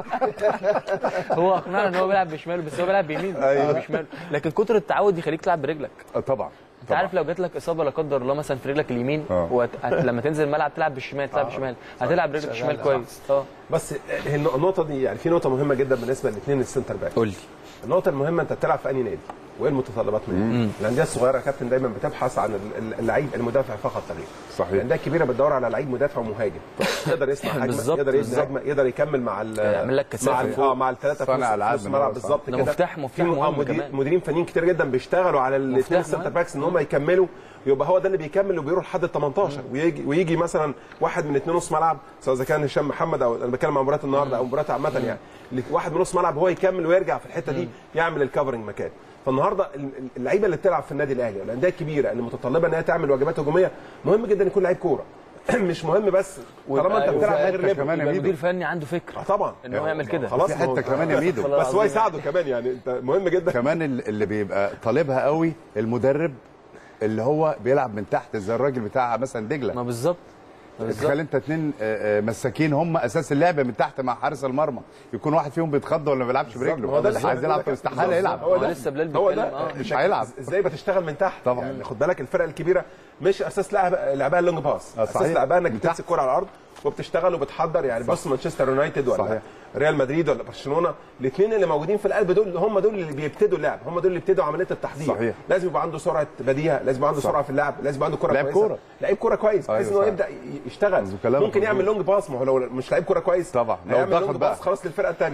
هو اقنعنا ان هو بيلعب بشماله، بس هو بيلعب بيمين بشماله، لكن كتر التعود يخليك تلعب برجلك. طبعا. انت عارف لو جات لك اصابه لا قدر الله مثلا في رجلك اليمين لما تنزل الملعب تلعب بالشمال تلعب بالشمال هتلعب برجلك الشمال كويس. بس النقطه دي يعني في نقطه مهمه جدا بالنسبه للاثنين السنتر باك. قول لي النقطه المهمه، انت بتلعب في انهي نادي وايه المتطلبات منه؟ الانديه الصغيره يا كابتن دايما بتبحث عن اللعيب المدافع فقط لا غير. صحيح. الانديه الكبيره بتدور على لعيب مدافع ومهاجم يقدر يصنع هجمه، يقدر يبني هجمه، يقدر يكمل مع يعمل لك كثافه مع الثلاثه في نص الملعب بالظبط كده. مفتاح مهم كمان. مديرين فنيين كتير جدا بيشتغلوا على الاثنين السنتر باكس ان هم يكملوا، يبقى هو ده اللي بيكمل وبيروح لحد ال 18 ويجي مثلا واحد من اثنين نص ملعب، سواء اذا كان هشام محمد او انا بتكلم عن مباراه النهارده او مباراه عامه، يعني واحد من نص ملعب هو يكمل ويرجع في الحته دي يعمل الكفرنج مكان. فالنهارده اللعيبه اللي بتلعب في النادي الاهلي والانديه الكبيره اللي متطلبه ان هي تعمل واجبات هجوميه مهم جدا يكون لعيب كوره. مش مهم بس طالما انت بتلعب غير ليبرو كمان يا مدير فني عنده فكره طبعا ان هو يعمل كده. خلاص في حته كمان يا ميدو بس هو يساعده كمان، يعني انت مهم جدا كمان اللي بيبقى طالبها قوي المدرب اللي هو بيلعب من تحت زي الراجل بتاع مثلا دجله. ما بالظبط. تخيل انت اتنين مساكين هم اساس اللعبه من تحت مع حارس المرمى، يكون واحد فيهم بيتخض ولا ما بيلعبش برجله. هو ده اللي عايز يلعب استحاله يلعب. هو لسه بلال هو بيتكلم ده مش هيلعب. ازاي بتشتغل من تحت طبعا. يعني خد بالك الفرق الكبيره مش اساس لعبها اللونج باس، اساس لعبها انك بتمسك الكوره على الارض وبتشتغل وبتحضر. يعني بص مانشستر يونايتد ولا ريال مدريد ولا برشلونه، الاثنين اللي موجودين في القلب دول هم دول اللي بيبتدوا اللعب، هم دول اللي بيبتدوا عمليه التحضير. صحيح. لازم يبقى عنده سرعه بديهه، لازم يبقى عنده سرعه في اللعب، لازم يبقى عنده كوره كويسه، لعيب كوره كويس بحيث ان هو يبدا يشتغل. ممكن يعمل لونج باس، ما هو لو مش لعيب كوره كويس طبعا لو ضغط باس خلاص للفرقه الثانيه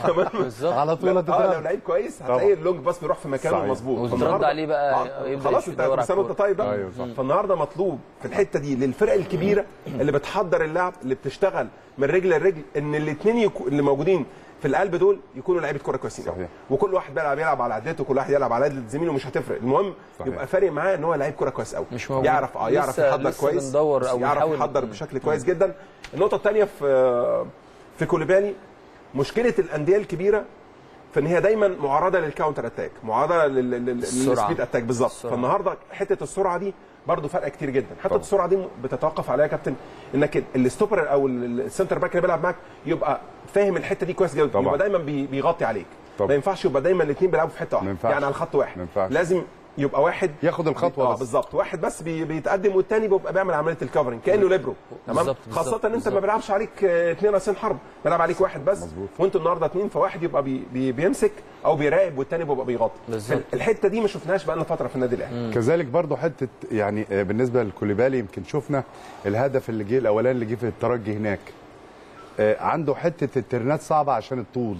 على طول. لو لعيب كويس هتلاقي اللونج باس بيروح في مكانه مظبوط وترد عليه بقى يبدا خلاص انت طيب بقى. فالنهارده مطلوب في الحته دي للفرق الكبيره اللي بتحضر اللعب اللي بتشتغل من رجل لرجل ان الاثنين اللي موجودين في القلب دول يكونوا لعيبه كوره كويسين. وكل واحد يلعب على عدته، وكل واحد يلعب على عدة زميله، مش هتفرق. المهم يبقى فارق معاه ان هو لعيب كوره كويس قوي، يعرف يحضر كويس، يعرف يحضر بشكل كويس جدا. النقطه الثانيه في كوليبالي مشكله الانديه الكبيره في ان هي دايما معرضه للكاونتر اتاك، معرضه للسبيد اتاك بالظبط. فالنهارده حته السرعه دي برضه فرق كتير جدا. حتى السرعه دي بتتوقف عليها يا كابتن انك الستوبر او السنتر باك اللي بيلعب معاك يبقى فاهم الحته دي كويس جدا، يبقى دايما بيغطي عليك. ما ينفعش يبقى دايما الاثنين بيلعبوا في حته واحده، يعني على الخط واحد. لازم يبقى واحد ياخد الخطوه بس. بالظبط، واحد بس بيتقدم والثاني بيبقى بيعمل عمليه الكفرنج كانه ليبرو. تمام. خاصه ان انت ما بيلعبش عليك اثنين راسين حرب، بيلعب عليك واحد بس. وانتوا النهارده اثنين، فواحد يبقى بيمسك او بيراقب والثاني بيبقى بيغطي. الحته دي ما شفناهاش بقى لنا فتره في النادي الاهلي. كذلك برضو حته يعني بالنسبه لكوليبالي يمكن شفنا الهدف اللي جه الاولاني اللي جه في الترجي هناك، عنده حته الترنات صعبه عشان الطول.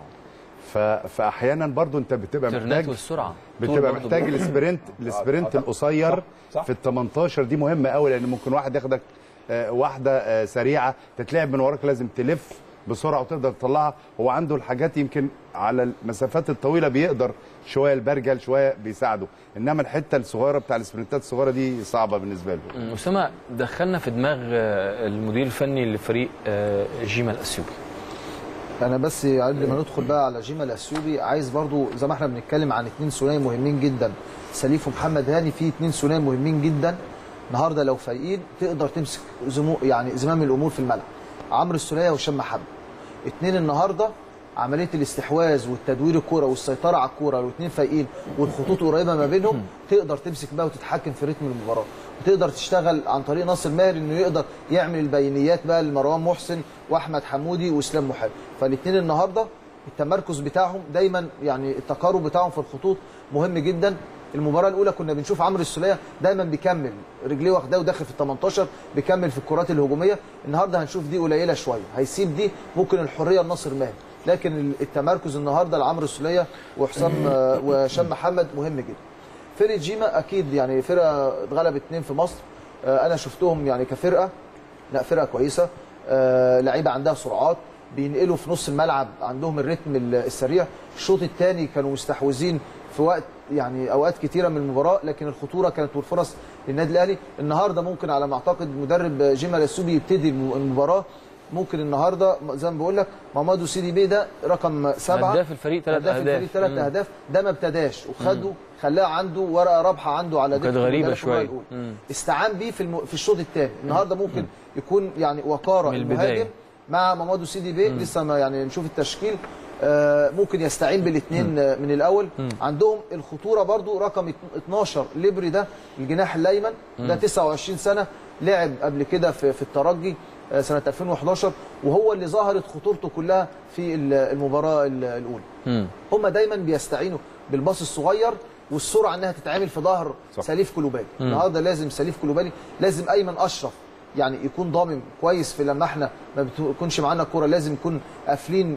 فاحيانا برضو انت بتبقى محتاج والسرعه، بتبقى محتاج السبرنت القصير في ال 18 دي مهمه قوي، لان ممكن واحد ياخدك واحده سريعه تتلعب من وراك، لازم تلف بسرعه وتقدر تطلعها. هو عنده الحاجات يمكن على المسافات الطويله بيقدر شويه، البرجل شويه بيساعده، انما الحته الصغيره بتاع السبرنتات الصغيره دي صعبه بالنسبه له. اسامه دخلنا في دماغ المدير الفني لفريق جيما الأثيوبي. انا بس قبل ما ندخل بقى على جيما الأثيوبي عايز برضو زي ما احنا بنتكلم عن اثنين ثنائي مهمين جدا، سليف ومحمد هاني، في اثنين ثنائي مهمين جدا النهارده لو فايقين تقدر تمسك يعني زمام الامور في الملعب. عمرو السوليه وهشام محمد، اثنين النهارده عمليه الاستحواذ والتدوير الكوره والسيطره على الكوره، والاثنين فايقين والخطوط قريبه ما بينهم، تقدر تمسك بقى وتتحكم في رتم المباراه، وتقدر تشتغل عن طريق ناصر ماهر انه يقدر يعمل البينيات بقى لمروان محسن واحمد حمودي واسلام محب. فالاثنين النهارده التمركز بتاعهم دايما، يعني التقارب بتاعهم في الخطوط مهم جدا. المباراه الاولى كنا بنشوف عمرو السوليه دايما بيكمل رجليه واخداه وداخل في ال 18، بيكمل في الكرات الهجوميه. النهارده هنشوف دي قليله شويه، هيسيب دي ممكن الحريه لناصر ماهر، لكن التمركز النهارده لعمرو السوليه وحسام وهشام محمد مهم جدا. فرقه جيما اكيد يعني فرقه اتغلبت 2 في مصر، انا شفتهم يعني كفرقه، لا فرقه كويسه، لعيبه عندها سرعات، بينقلوا في نص الملعب، عندهم الريتم السريع. الشوط الثاني كانوا مستحوذين في وقت يعني اوقات كتيره من المباراه، لكن الخطوره كانت والفرص للنادي الاهلي. النهارده ممكن على ما اعتقد مدرب جيما الاسيوبي يبتدي المباراه، ممكن النهارده زي ما بقول لك مامادو سيدي بي ده رقم 7 هداف الفريق 3 اهداف، ده ما ابتداش وخده خلاه عنده ورقه رابحه عنده على كانت غريبه شويه، استعان بيه في الشوط الثاني. النهارده ممكن يكون يعني وقاره المهاجم مع مامادو سيدي بي، لسه ما يعني نشوف التشكيل، ممكن يستعين بالاثنين من الاول. عندهم الخطوره برضو رقم 12 ليبري ده الجناح الايمن، ده 29 سنه، لعب قبل كده في الترجي سنه 2011، وهو اللي ظهرت خطورته كلها في المباراه الاولى. هم دايما بيستعينوا بالباص الصغير والسرعه انها تتعامل في ظهر سليف كلوبالي. النهارده لازم سليف كلوبالي، لازم ايمن اشرف يعني يكون ضامن كويس في لما احنا ما بتكونش معانا الكوره، لازم نكون قافلين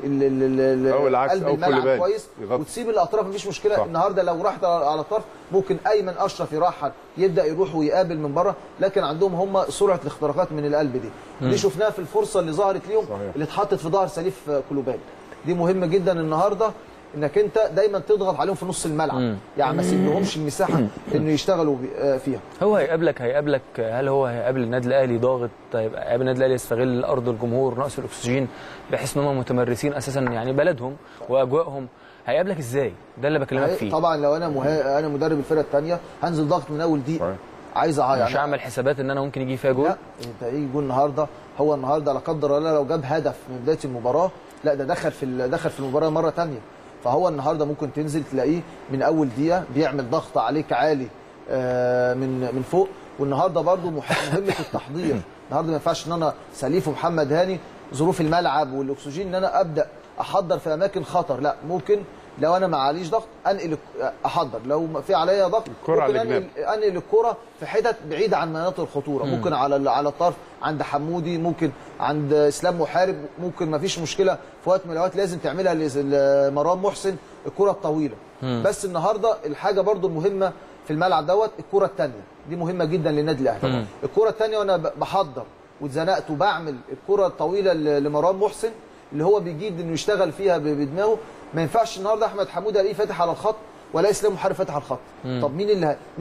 قلب الملعب كويس وتسيب الاطراف مفيش مشكله. صح. النهارده لو رحت على الطرف ممكن ايمن اشرف يرحل يبدا يروح ويقابل من بره، لكن عندهم هم سرعه الاختراقات من القلب دي شفناها في الفرصه اللي ظهرت ليهم اللي اتحطت في ظهر سليف كلوبالي. دي مهمه جدا النهارده انك انت دايما تضغط عليهم في نص الملعب، يعني ما تسيبلهمش المساحه انه يشتغلوا فيها. هو هيقابلك هل هو هيقابل النادي الاهلي ضاغط؟ طيب هيقابل النادي الاهلي يستغل ارض الجمهور نقص الاكسجين بحيث ان هم متمرسين اساسا يعني بلدهم واجواءهم، هيقابلك ازاي؟ ده اللي بكلمك فيه. طبعا لو انا مدرب الفرقه الثانيه هنزل ضغط من اول دقيقه، عايز يعني مش هعمل حسابات ان انا ممكن يجي فيها جول. لا انت يجي جول النهارده، هو النهارده لا قدر الله لو جاب هدف من بدايه المباراه، لا ده دخل في المباراه مره ثانيه. فهو النهارده ممكن تنزل تلاقيه من اول دقيقه بيعمل ضغط عليك عالي من فوق. والنهارده برده مهمه التحضير، النهارده ما ينفعش ان انا سليف ومحمد هاني ظروف الملعب والاكسجين ان انا ابدا احضر في اماكن خطر، لا ممكن لو انا ما عليش ضغط انقل احضر، لو في عليا ضغط ممكن انقل الكره في حتت بعيده عن مناطق الخطوره، ممكن على الطرف عند حمودي، ممكن عند اسلام محارب، ممكن ما فيش مشكله في وقت من الاوقات لازم تعملها لمروان محسن الكره الطويله. بس النهارده الحاجه برده المهمه في الملعب الكره الثانيه دي مهمه جدا للنادي الاهلي. الكره الثانيه وانا بحضر واتزنقت وبعمل الكره الطويله لمروان محسن اللي هو بيجيد انه يشتغل فيها بدماغه، ما ينفعش النهارده احمد حموده الاقيه فاتح على الخط ولا اسلام محارب فاتح على الخط. طب مين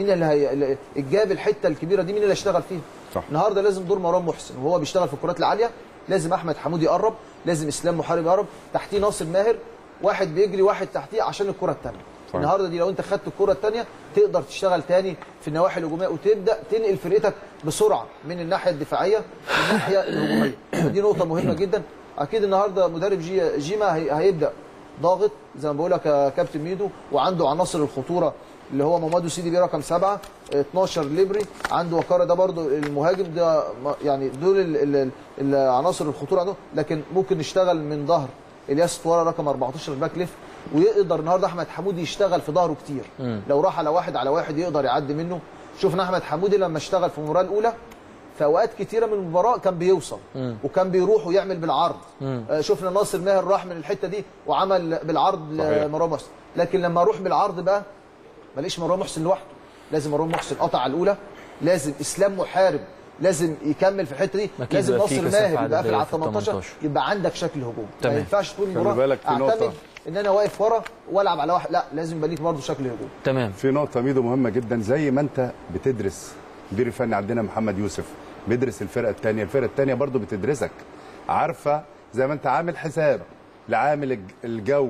اللي جاب الحته الكبيره دي؟ مين اللي هيشتغل فيها؟ صح. النهارده لازم دور مروان محسن وهو بيشتغل في الكرات العاليه، لازم احمد حمودي يقرب، لازم اسلام محارب يقرب، تحتيه ناصر ماهر، واحد بيجري واحد تحتيه عشان الكره الثانيه. النهارده دي لو انت خدت الكره الثانيه تقدر تشتغل ثاني في النواحي الهجوميه وتبدا تنقل فرقتك بسرعه من الناحيه الدفاعيه للناحيه الهجوميه، ودي نقطه مهمه جدا. اكيد النهارده مدرب جيما هيبدا ضاغط زي ما بقول لك يا كابتن ميدو، وعنده عناصر الخطوره اللي هو مامادو سيدي بي رقم 7، 12 ليبري، عنده وكاره ده برده المهاجم ده، يعني دول العناصر الخطوره عنده. لكن ممكن نشتغل من ظهر الياس طواره رقم 14 الباك ليفت، ويقدر النهارده احمد حمودي يشتغل في ظهره كتير. لو راح على واحد يقدر يعدي منه. شفنا احمد حمودي لما اشتغل في المباراه الاولى في اوقات كتيره من المباراه كان بيوصل وكان بيروح ويعمل بالعرض. شفنا ناصر ماهر راح من الحته دي وعمل بالعرض لمروان محسن، لكن لما اروح بالعرض بقى ماليش مروان محسن لوحده، لازم مروان محسن قطع على الاولى، لازم اسلام محارب لازم يكمل في الحته دي، لازم ناصر ماهر يبقى قافل على 18 يبقى عندك شكل هجوم. ما ينفعش طول المباراه اعتمد ان انا واقف ورا والعب على واحد، لا لازم يبقى ليك برضه شكل هجوم. تمام. في نقطه ميدو مهمه جدا، زي ما انت بتدرس المدير الفني عندنا محمد يوسف بيدرس الفرقه الثانيه برضه بتدرسك، عارفه زي ما انت عامل حساب لعامل الجو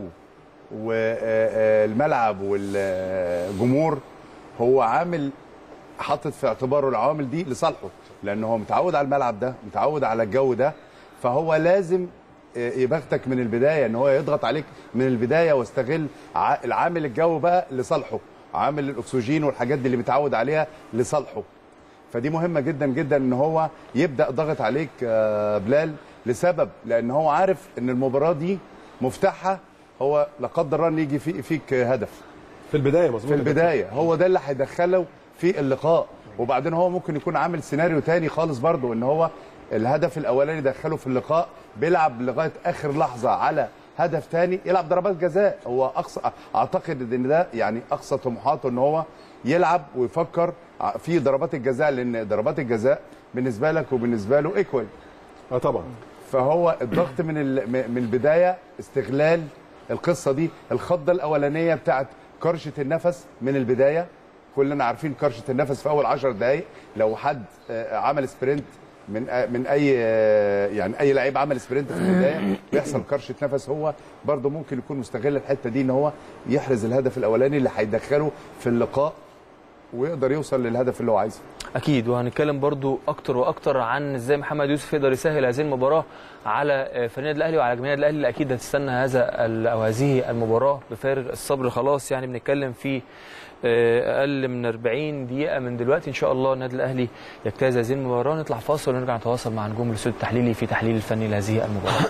والملعب والجمهور، هو عامل حاطط في اعتباره العوامل دي لصالحه، لانه هو متعود على الملعب ده، متعود على الجو ده، فهو لازم يبغتك من البدايه ان هو يضغط عليك من البدايه ويستغل العامل الجو بقى لصالحه، عامل الاكسجين والحاجات دي اللي متعود عليها لصالحه. فدي مهمه جدا جدا ان هو يبدا ضغط عليك بلال، لسبب لان هو عارف ان المباراه دي مفتاحها هو لا قدر الله ان يجي فيك هدف في البدايه مظبوط، في البدايه هو ده اللي هيدخله في اللقاء. وبعدين هو ممكن يكون عامل سيناريو تاني خالص برضه، ان هو الهدف الاولاني دخله في اللقاء، بيلعب لغايه اخر لحظه على هدف تاني، يلعب ضربات جزاء. هو اقصى، اعتقد ان ده يعني اقصى طموحاته، ان هو يلعب ويفكر في ضربات الجزاء، لان ضربات الجزاء بالنسبه لك وبالنسبه له ايكوال. طبعا. فهو الضغط من البدايه، استغلال القصه دي، الخضه الاولانيه بتاعت كرشه النفس من البدايه. كلنا عارفين كرشه النفس في اول 10 دقائق، لو حد عمل سبرنت من اي يعني اي لعيب عمل سبرنت في البدايه بيحصل كرشه نفس. هو برده ممكن يكون مستغل الحته دي، ان هو يحرز الهدف الاولاني اللي هيدخله في اللقاء ويقدر يوصل للهدف اللي هو عايزه. اكيد، وهنتكلم برضو اكتر واكتر عن ازاي محمد يوسف يقدر يسهل هذه المباراه على فريق النادي الاهلي وعلى جماهير النادي الاهلي اللي اكيد هتستنى هذه المباراه بفارغ الصبر. خلاص يعني بنتكلم في اقل من 40 دقيقه من دلوقتي ان شاء الله النادي الاهلي يجتاز هذه المباراه. نطلع فاصل ونرجع نتواصل مع نجوم الاستوديو التحليلي في تحليل الفني لهذه المباراه.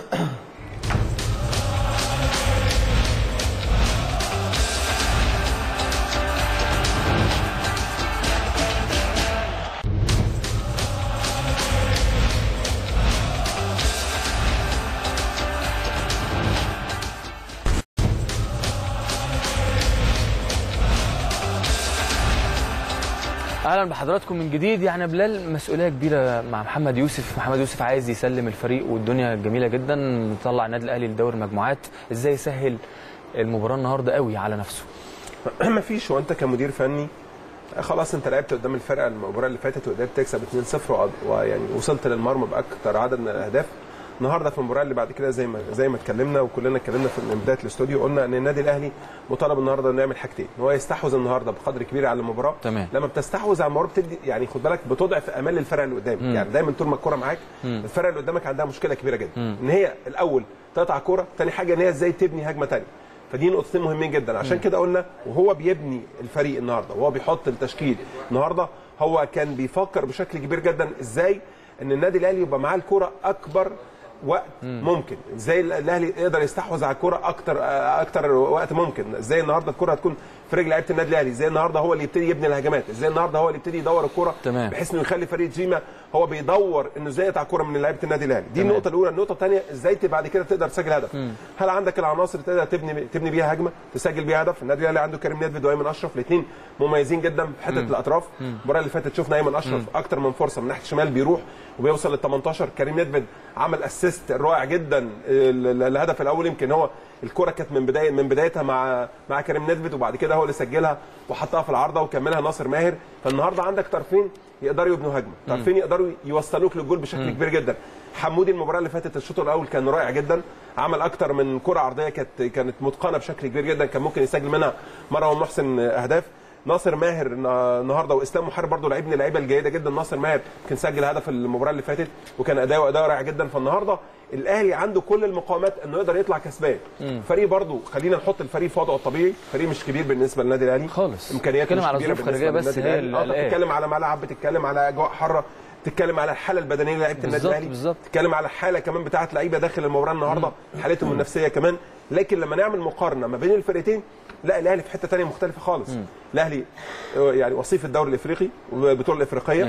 اهلا بحضراتكم من جديد. يعني بلال، مسؤوليه كبيره مع محمد يوسف. محمد يوسف عايز يسلم الفريق والدنيا جميله جدا، طلع النادي الاهلي لدوري المجموعات. ازاي يسهل المباراه النهارده قوي على نفسه؟ ما فيش. وانت كمدير فني خلاص انت لعبت قدام الفرقه المباراه اللي فاتت وقدرت تكسب 2-0 ويعني وصلت للمرمى باكثر عدد من الاهداف. النهارده في المباراه اللي بعد كده زي ما اتكلمنا وكلنا اتكلمنا من بدايه الاستوديو، قلنا ان النادي الاهلي مطالب النهارده انه يعمل حاجتين، ان هو يستحوذ النهارده بقدر كبير على المباراه. تمام. لما بتستحوذ على المباراه بتدي يعني خد بالك بتضعف امال الفرقه اللي قدامك. يعني دايما طول ما الكوره معاك الفرقه اللي قدامك عندها مشكله كبيره جدا، ان هي الاول تقطع كوره، ثاني حاجه ان هي ازاي تبني هجمه ثانيه. فدي نقطتين مهمين جدا. عشان كده قلنا وهو بيبني الفريق النهارده وهو بيحط التشكيل النهارده، هو كان بيفكر بشكل كبير جدا ازاي ان النادي الاهلي يبقى معاه الكوره اكبر وقت ممكن، ازاي الاهلي يقدر يستحوذ على الكوره اكتر وقت ممكن، ازاي النهارده الكوره هتكون في رجل لعيبه النادي الاهلي، ازاي النهارده هو اللي يبتدي يبني الهجمات، ازاي النهارده هو اللي يبتدي يدور الكوره بحيث انه يخلي فريق جيما هو بيدور انه ازاي يقطع الكوره من لعيبه النادي الاهلي. دي النقطه الاولى. النقطه الثانيه ازاي بعد كده تقدر تسجل هدف. هل عندك العناصر تقدر تبني بيها هجمه تسجل بيها هدف؟ النادي الاهلي عنده كريم نيدفيد وايمن اشرف، الاثنين مميزين جدا في حته الاطراف. المباراه اللي فاتت شفنا ايمن اشرف اكتر من فرصه من ناحيه الشمال بيروح وبيوصل لل 18. كريم نيدفيد عمل اسيست رائع جدا الهدف الاول، يمكن هو الكره كانت من بدايتها مع كريم نيدفيد وبعد كده هو اللي سجلها وحطها في العارضه وكملها ناصر ماهر. فالنهارده عندك طرفين يقدروا يبنوا هجمه، طرفين يقدروا يوصلوك للجول بشكل كبير جدا. حمودي المباراه اللي فاتت الشوط الاول كان رائع جدا، عمل اكتر من كره عرضيه كانت متقنه بشكل كبير جدا، كان ممكن يسجل منها مروان محسن اهداف. ناصر ماهر النهارده واسلام محارب برضه لاعب من اللعيبه الجيده جدا. ناصر ماهر كان سجل هدف المباراه اللي فاتت وكان اداؤه رائع جدا. فالنهارده الاهلي عنده كل المقاومات انه يقدر يطلع كسبان. فريق برضه خلينا نحط الفريق في وضعه الطبيعي، فريق مش كبير بالنسبه للنادي الاهلي خالص، امكانياته مش على كبيره ظروف خارجيه بس هي بتتكلم على ملعب، بتتكلم على اجواء حاره، تتكلم على الحاله البدنيه لعيبه النادي الاهلي، تتكلم على الحاله كمان بتاعه لعيبه داخل المباراه النهارده حالتهم النفسيه كمان. لكن لما نعمل مقارنه ما بين الفرقتين لا الاهلي في حته ثانيه مختلفه خالص. الاهلي يعني وصيف الدوري الافريقي والبطوله الافريقيه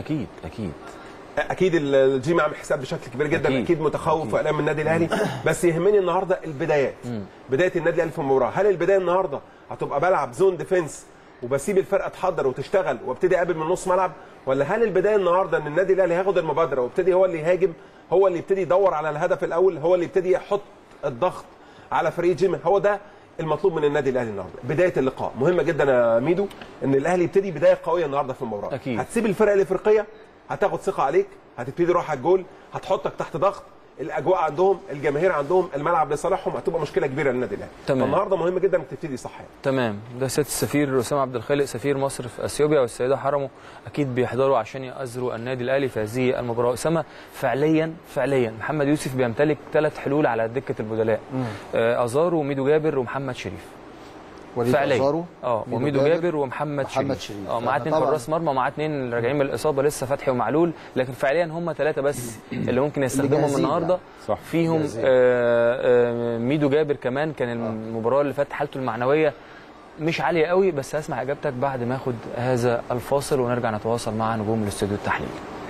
اكيد الجيم عامل حساب بشكل كبير جدا. اكيد متخوف وقلقان من النادي الاهلي، بس يهمني النهارده البدايات. بدايه النادي الاهلي في المباراه، هل البدايه النهارده هتبقى بلعب زون ديفنس وبسيب الفرقه تحضر وتشتغل وابتدي اقابل من نص ملعب، ولا هل البدايه النهارده ان النادي الاهلي هياخد المبادره وابتدي هو اللي يهاجم، هو اللي يبتدي يدور على الهدف الاول، هو اللي يبتدي يحط الضغط على فريق جيم؟ هو ده المطلوب من النادي الاهلي النهارده. بدايه اللقاء مهمه جدا يا ميدو، ان الاهلي يبتدي بدايه قويه النهارده في المباراه. هتسيب الفرقه الافريقيه هتاخد ثقه عليك، هتبتدي روح على الجول، هتحطك تحت ضغط، الاجواء عندهم، الجماهير عندهم، الملعب لصالحهم، هتبقى مشكله كبيره للنادي الاهلي. فالنهارده مهم جدا انك تبتدي صح يعني. تمام. ده سياده السفير اسامه عبد الخالق سفير مصر في اثيوبيا والسيده حرمه اكيد بيحضروا عشان يأزروا النادي الاهلي في هذه المباراه. اسامه، فعليا محمد يوسف بيمتلك 3 حلول على دكه البدلاء، ازارو وميدو جابر ومحمد شريف. فعليا وميدو جابر ومحمد شريف مع 2 حراس مرمى، مع 2 راجعين من الاصابه لسه، فتحي ومعلول، لكن فعليا هم 3 بس اللي ممكن يستخدمهم النهارده. فيهم ميدو جابر كمان كان المباراه اللي فاتت حالته المعنويه مش عاليه قوي، بس هسمع اجابتك بعد ما اخد هذا الفاصل ونرجع نتواصل مع نجوم الاستوديو التحليلي.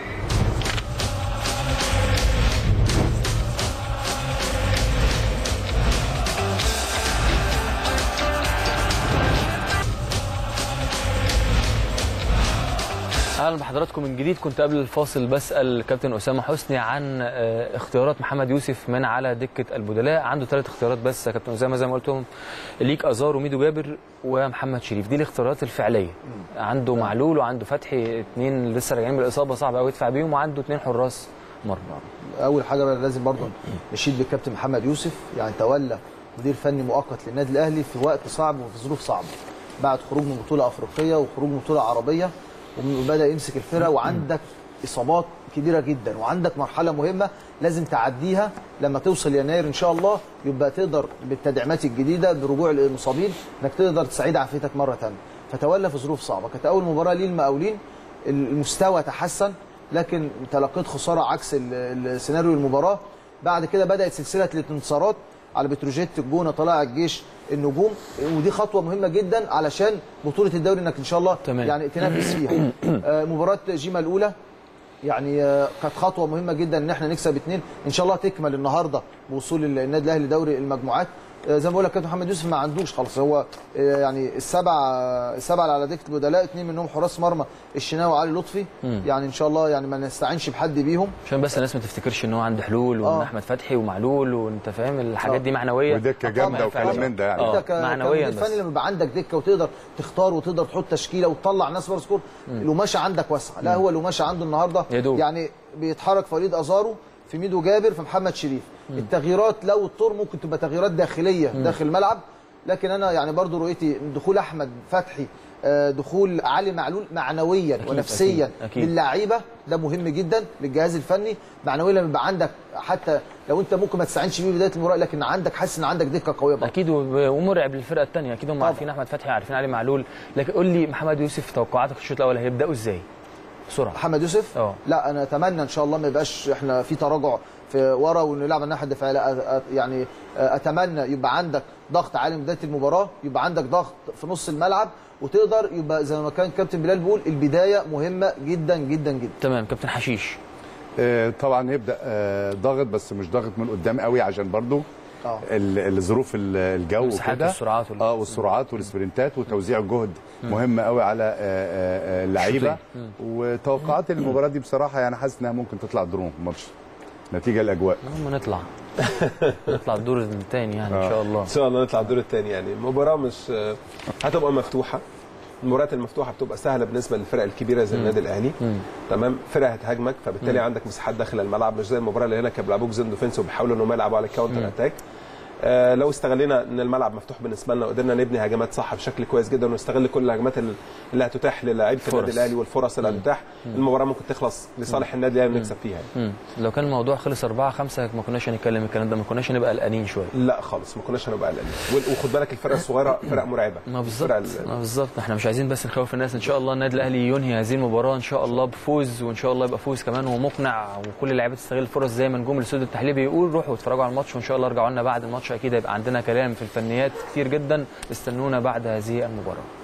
اهلا بحضراتكم من جديد. كنت قبل الفاصل بسال كابتن اسامه حسني عن اختيارات محمد يوسف من على دكه البدلاء. عنده 3 اختيارات بس يا كابتن اسامه زي ما قلتهم، ليك ازار وميدو جابر ومحمد شريف، دي الاختيارات الفعليه. عنده معلول وعنده فتحي، 2 لسه راجعين من الاصابه صعب قوي يدفع بيهم، وعنده 2 حراس مرمى. اول حاجه لازم برضه نشيد بالكابتن محمد يوسف، يعني تولى مدير فني مؤقت للنادي الاهلي في وقت صعب وفي ظروف صعبه، بعد خروج من بطوله افريقيه وخروج من بطوله عربيه، وبدا يمسك الفرقه، وعندك اصابات كبيره جدا، وعندك مرحله مهمه لازم تعديها. لما توصل يناير ان شاء الله يبقى تقدر بالتدعيمات الجديده برجوع المصابين انك تقدر تستعيد عافيتك مره ثانيه. فتولى في ظروف صعبه، كانت اول مباراه ليه المقاولين، المستوى تحسن لكن تلقيت خساره عكس السيناريو المباراه. بعد كده بدات سلسله الانتصارات على بتروجيت، الجونه، طلائع الجيش، النجوم، ودي خطوه مهمه جدا علشان بطوله الدوري انك ان شاء الله يعني تنافس فيها. مباراه جيما الاولى يعني كانت خطوه مهمه جدا ان احنا نكسب 2، ان شاء الله تكمل النهارده بوصول النادي الاهلي لدوري المجموعات. زي ما بقول لك كابتن محمد يوسف ما عندوش خالص، هو يعني السبعه اللي على دكه البدلاء 2 منهم حراس مرمى، الشناوي وعلي لطفي. يعني ان شاء الله يعني ما نستعينش بحد بيهم، عشان بس الناس ما تفتكرش ان هو عنده حلول وان احمد فتحي ومعلول، وانت فاهم الحاجات دي معنويه ودكه جامده وكلام من ده. يعني انت معنويا الفني لما يبقى عندك دكه وتقدر تختار وتقدر تحط تشكيله وتطلع ناس بره سكور، القماشه عندك واسعه. لا هو القماشه عنده النهارده يعني بيتحرك في وليد ازارو، في ميدو جابر، في محمد شريف. التغييرات لو الطور ممكن تبقى تغييرات داخليه داخل الملعب، لكن انا يعني برضو رؤيتي دخول احمد فتحي، دخول علي معلول معنويا أكيد ونفسيا للاعيبه ده مهم جدا للجهاز الفني. معنويا لما يبقى عندك حتى لو انت ممكن ما تستعينش بيه بدايه المباراه، لكن عندك حاسس ان عندك دكه قويه برضه. اكيد ومرعب للفرقه الثانيه. اكيد هم عارفين احمد فتحي، عارفين علي معلول. لكن قول لي محمد يوسف، توقعاتك الشوط الاول هيبداوا ازاي بسرعه؟ محمد يوسف لا انا اتمنى ان شاء الله ما يبقاش احنا في تراجع في ورا ونلعب على الناحيه الدفاعيه. لا يعني اتمنى يبقى عندك ضغط عالي من بدايه المباراه، يبقى عندك ضغط في نص الملعب، وتقدر يبقى زي ما كان كابتن بلال بيقول البدايه مهمه جدا جدا جدا. تمام. كابتن حشيش طبعا يبدا ضاغط، بس مش ضاغط من قدام قوي عشان برضو الظروف الجو وكده، والسرعات والسرعات والسبرنتات وتوزيع الجهد مهم قوي على اللعيبه. وتوقعات المباراه دي بصراحه يعني حاسس انها ممكن تطلع درون ماتش نتيجه الاجواء. المهم نطلع الدور الثاني يعني ان شاء الله. ان شاء الله نطلع الدور الثاني. يعني المباراه مش هتبقى مفتوحه. المباريات المفتوحه بتبقى سهله بالنسبه للفرق الكبيره زي النادي الاهلي. تمام. فرقه هتهاجمك، فبالتالي عندك مساحات داخل الملعب، مش زي المباراه اللي هنا كانوا بيلعبوك زون ديفنس وبيحاولوا انهم يلعبوا على الكاونتر اتاك. لو استغلينا ان الملعب مفتوح بالنسبه لنا وقدرنا نبني هجمات صح بشكل كويس جدا ونستغل كل الهجمات اللي هتتاح للاعيبه النادي الاهلي والفرص اللي هتتاح، المباراه ممكن تخلص لصالح النادي الاهلي ونكسب فيها. لو كان الموضوع خلص 4-5 ما كناش هنتكلم الكلام ده، ما كناش هنبقى قلقانين شويه. لا خالص ما كناش هنبقى قلقانين. وخد بالك الفرق الصغيره فرق مرعبه. ما بالظبط احنا مش عايزين بس نخوف الناس. ان شاء الله النادي الاهلي ينهي هذه المباراه ان شاء الله بفوز، وان شاء الله يبقى فوز كمان ومقنع، وكل اللعيبه تستغل الفرص زي ما نجوم الاستوديو التحليلي بيقول. روحوا اتفرجوا على الماتش، وان شاء الله ارجعوا لنا بعد الماتش، اكيد هيبقى عندنا كلام في الفنيات كتير جدا. استنونا بعد هذه المباراه.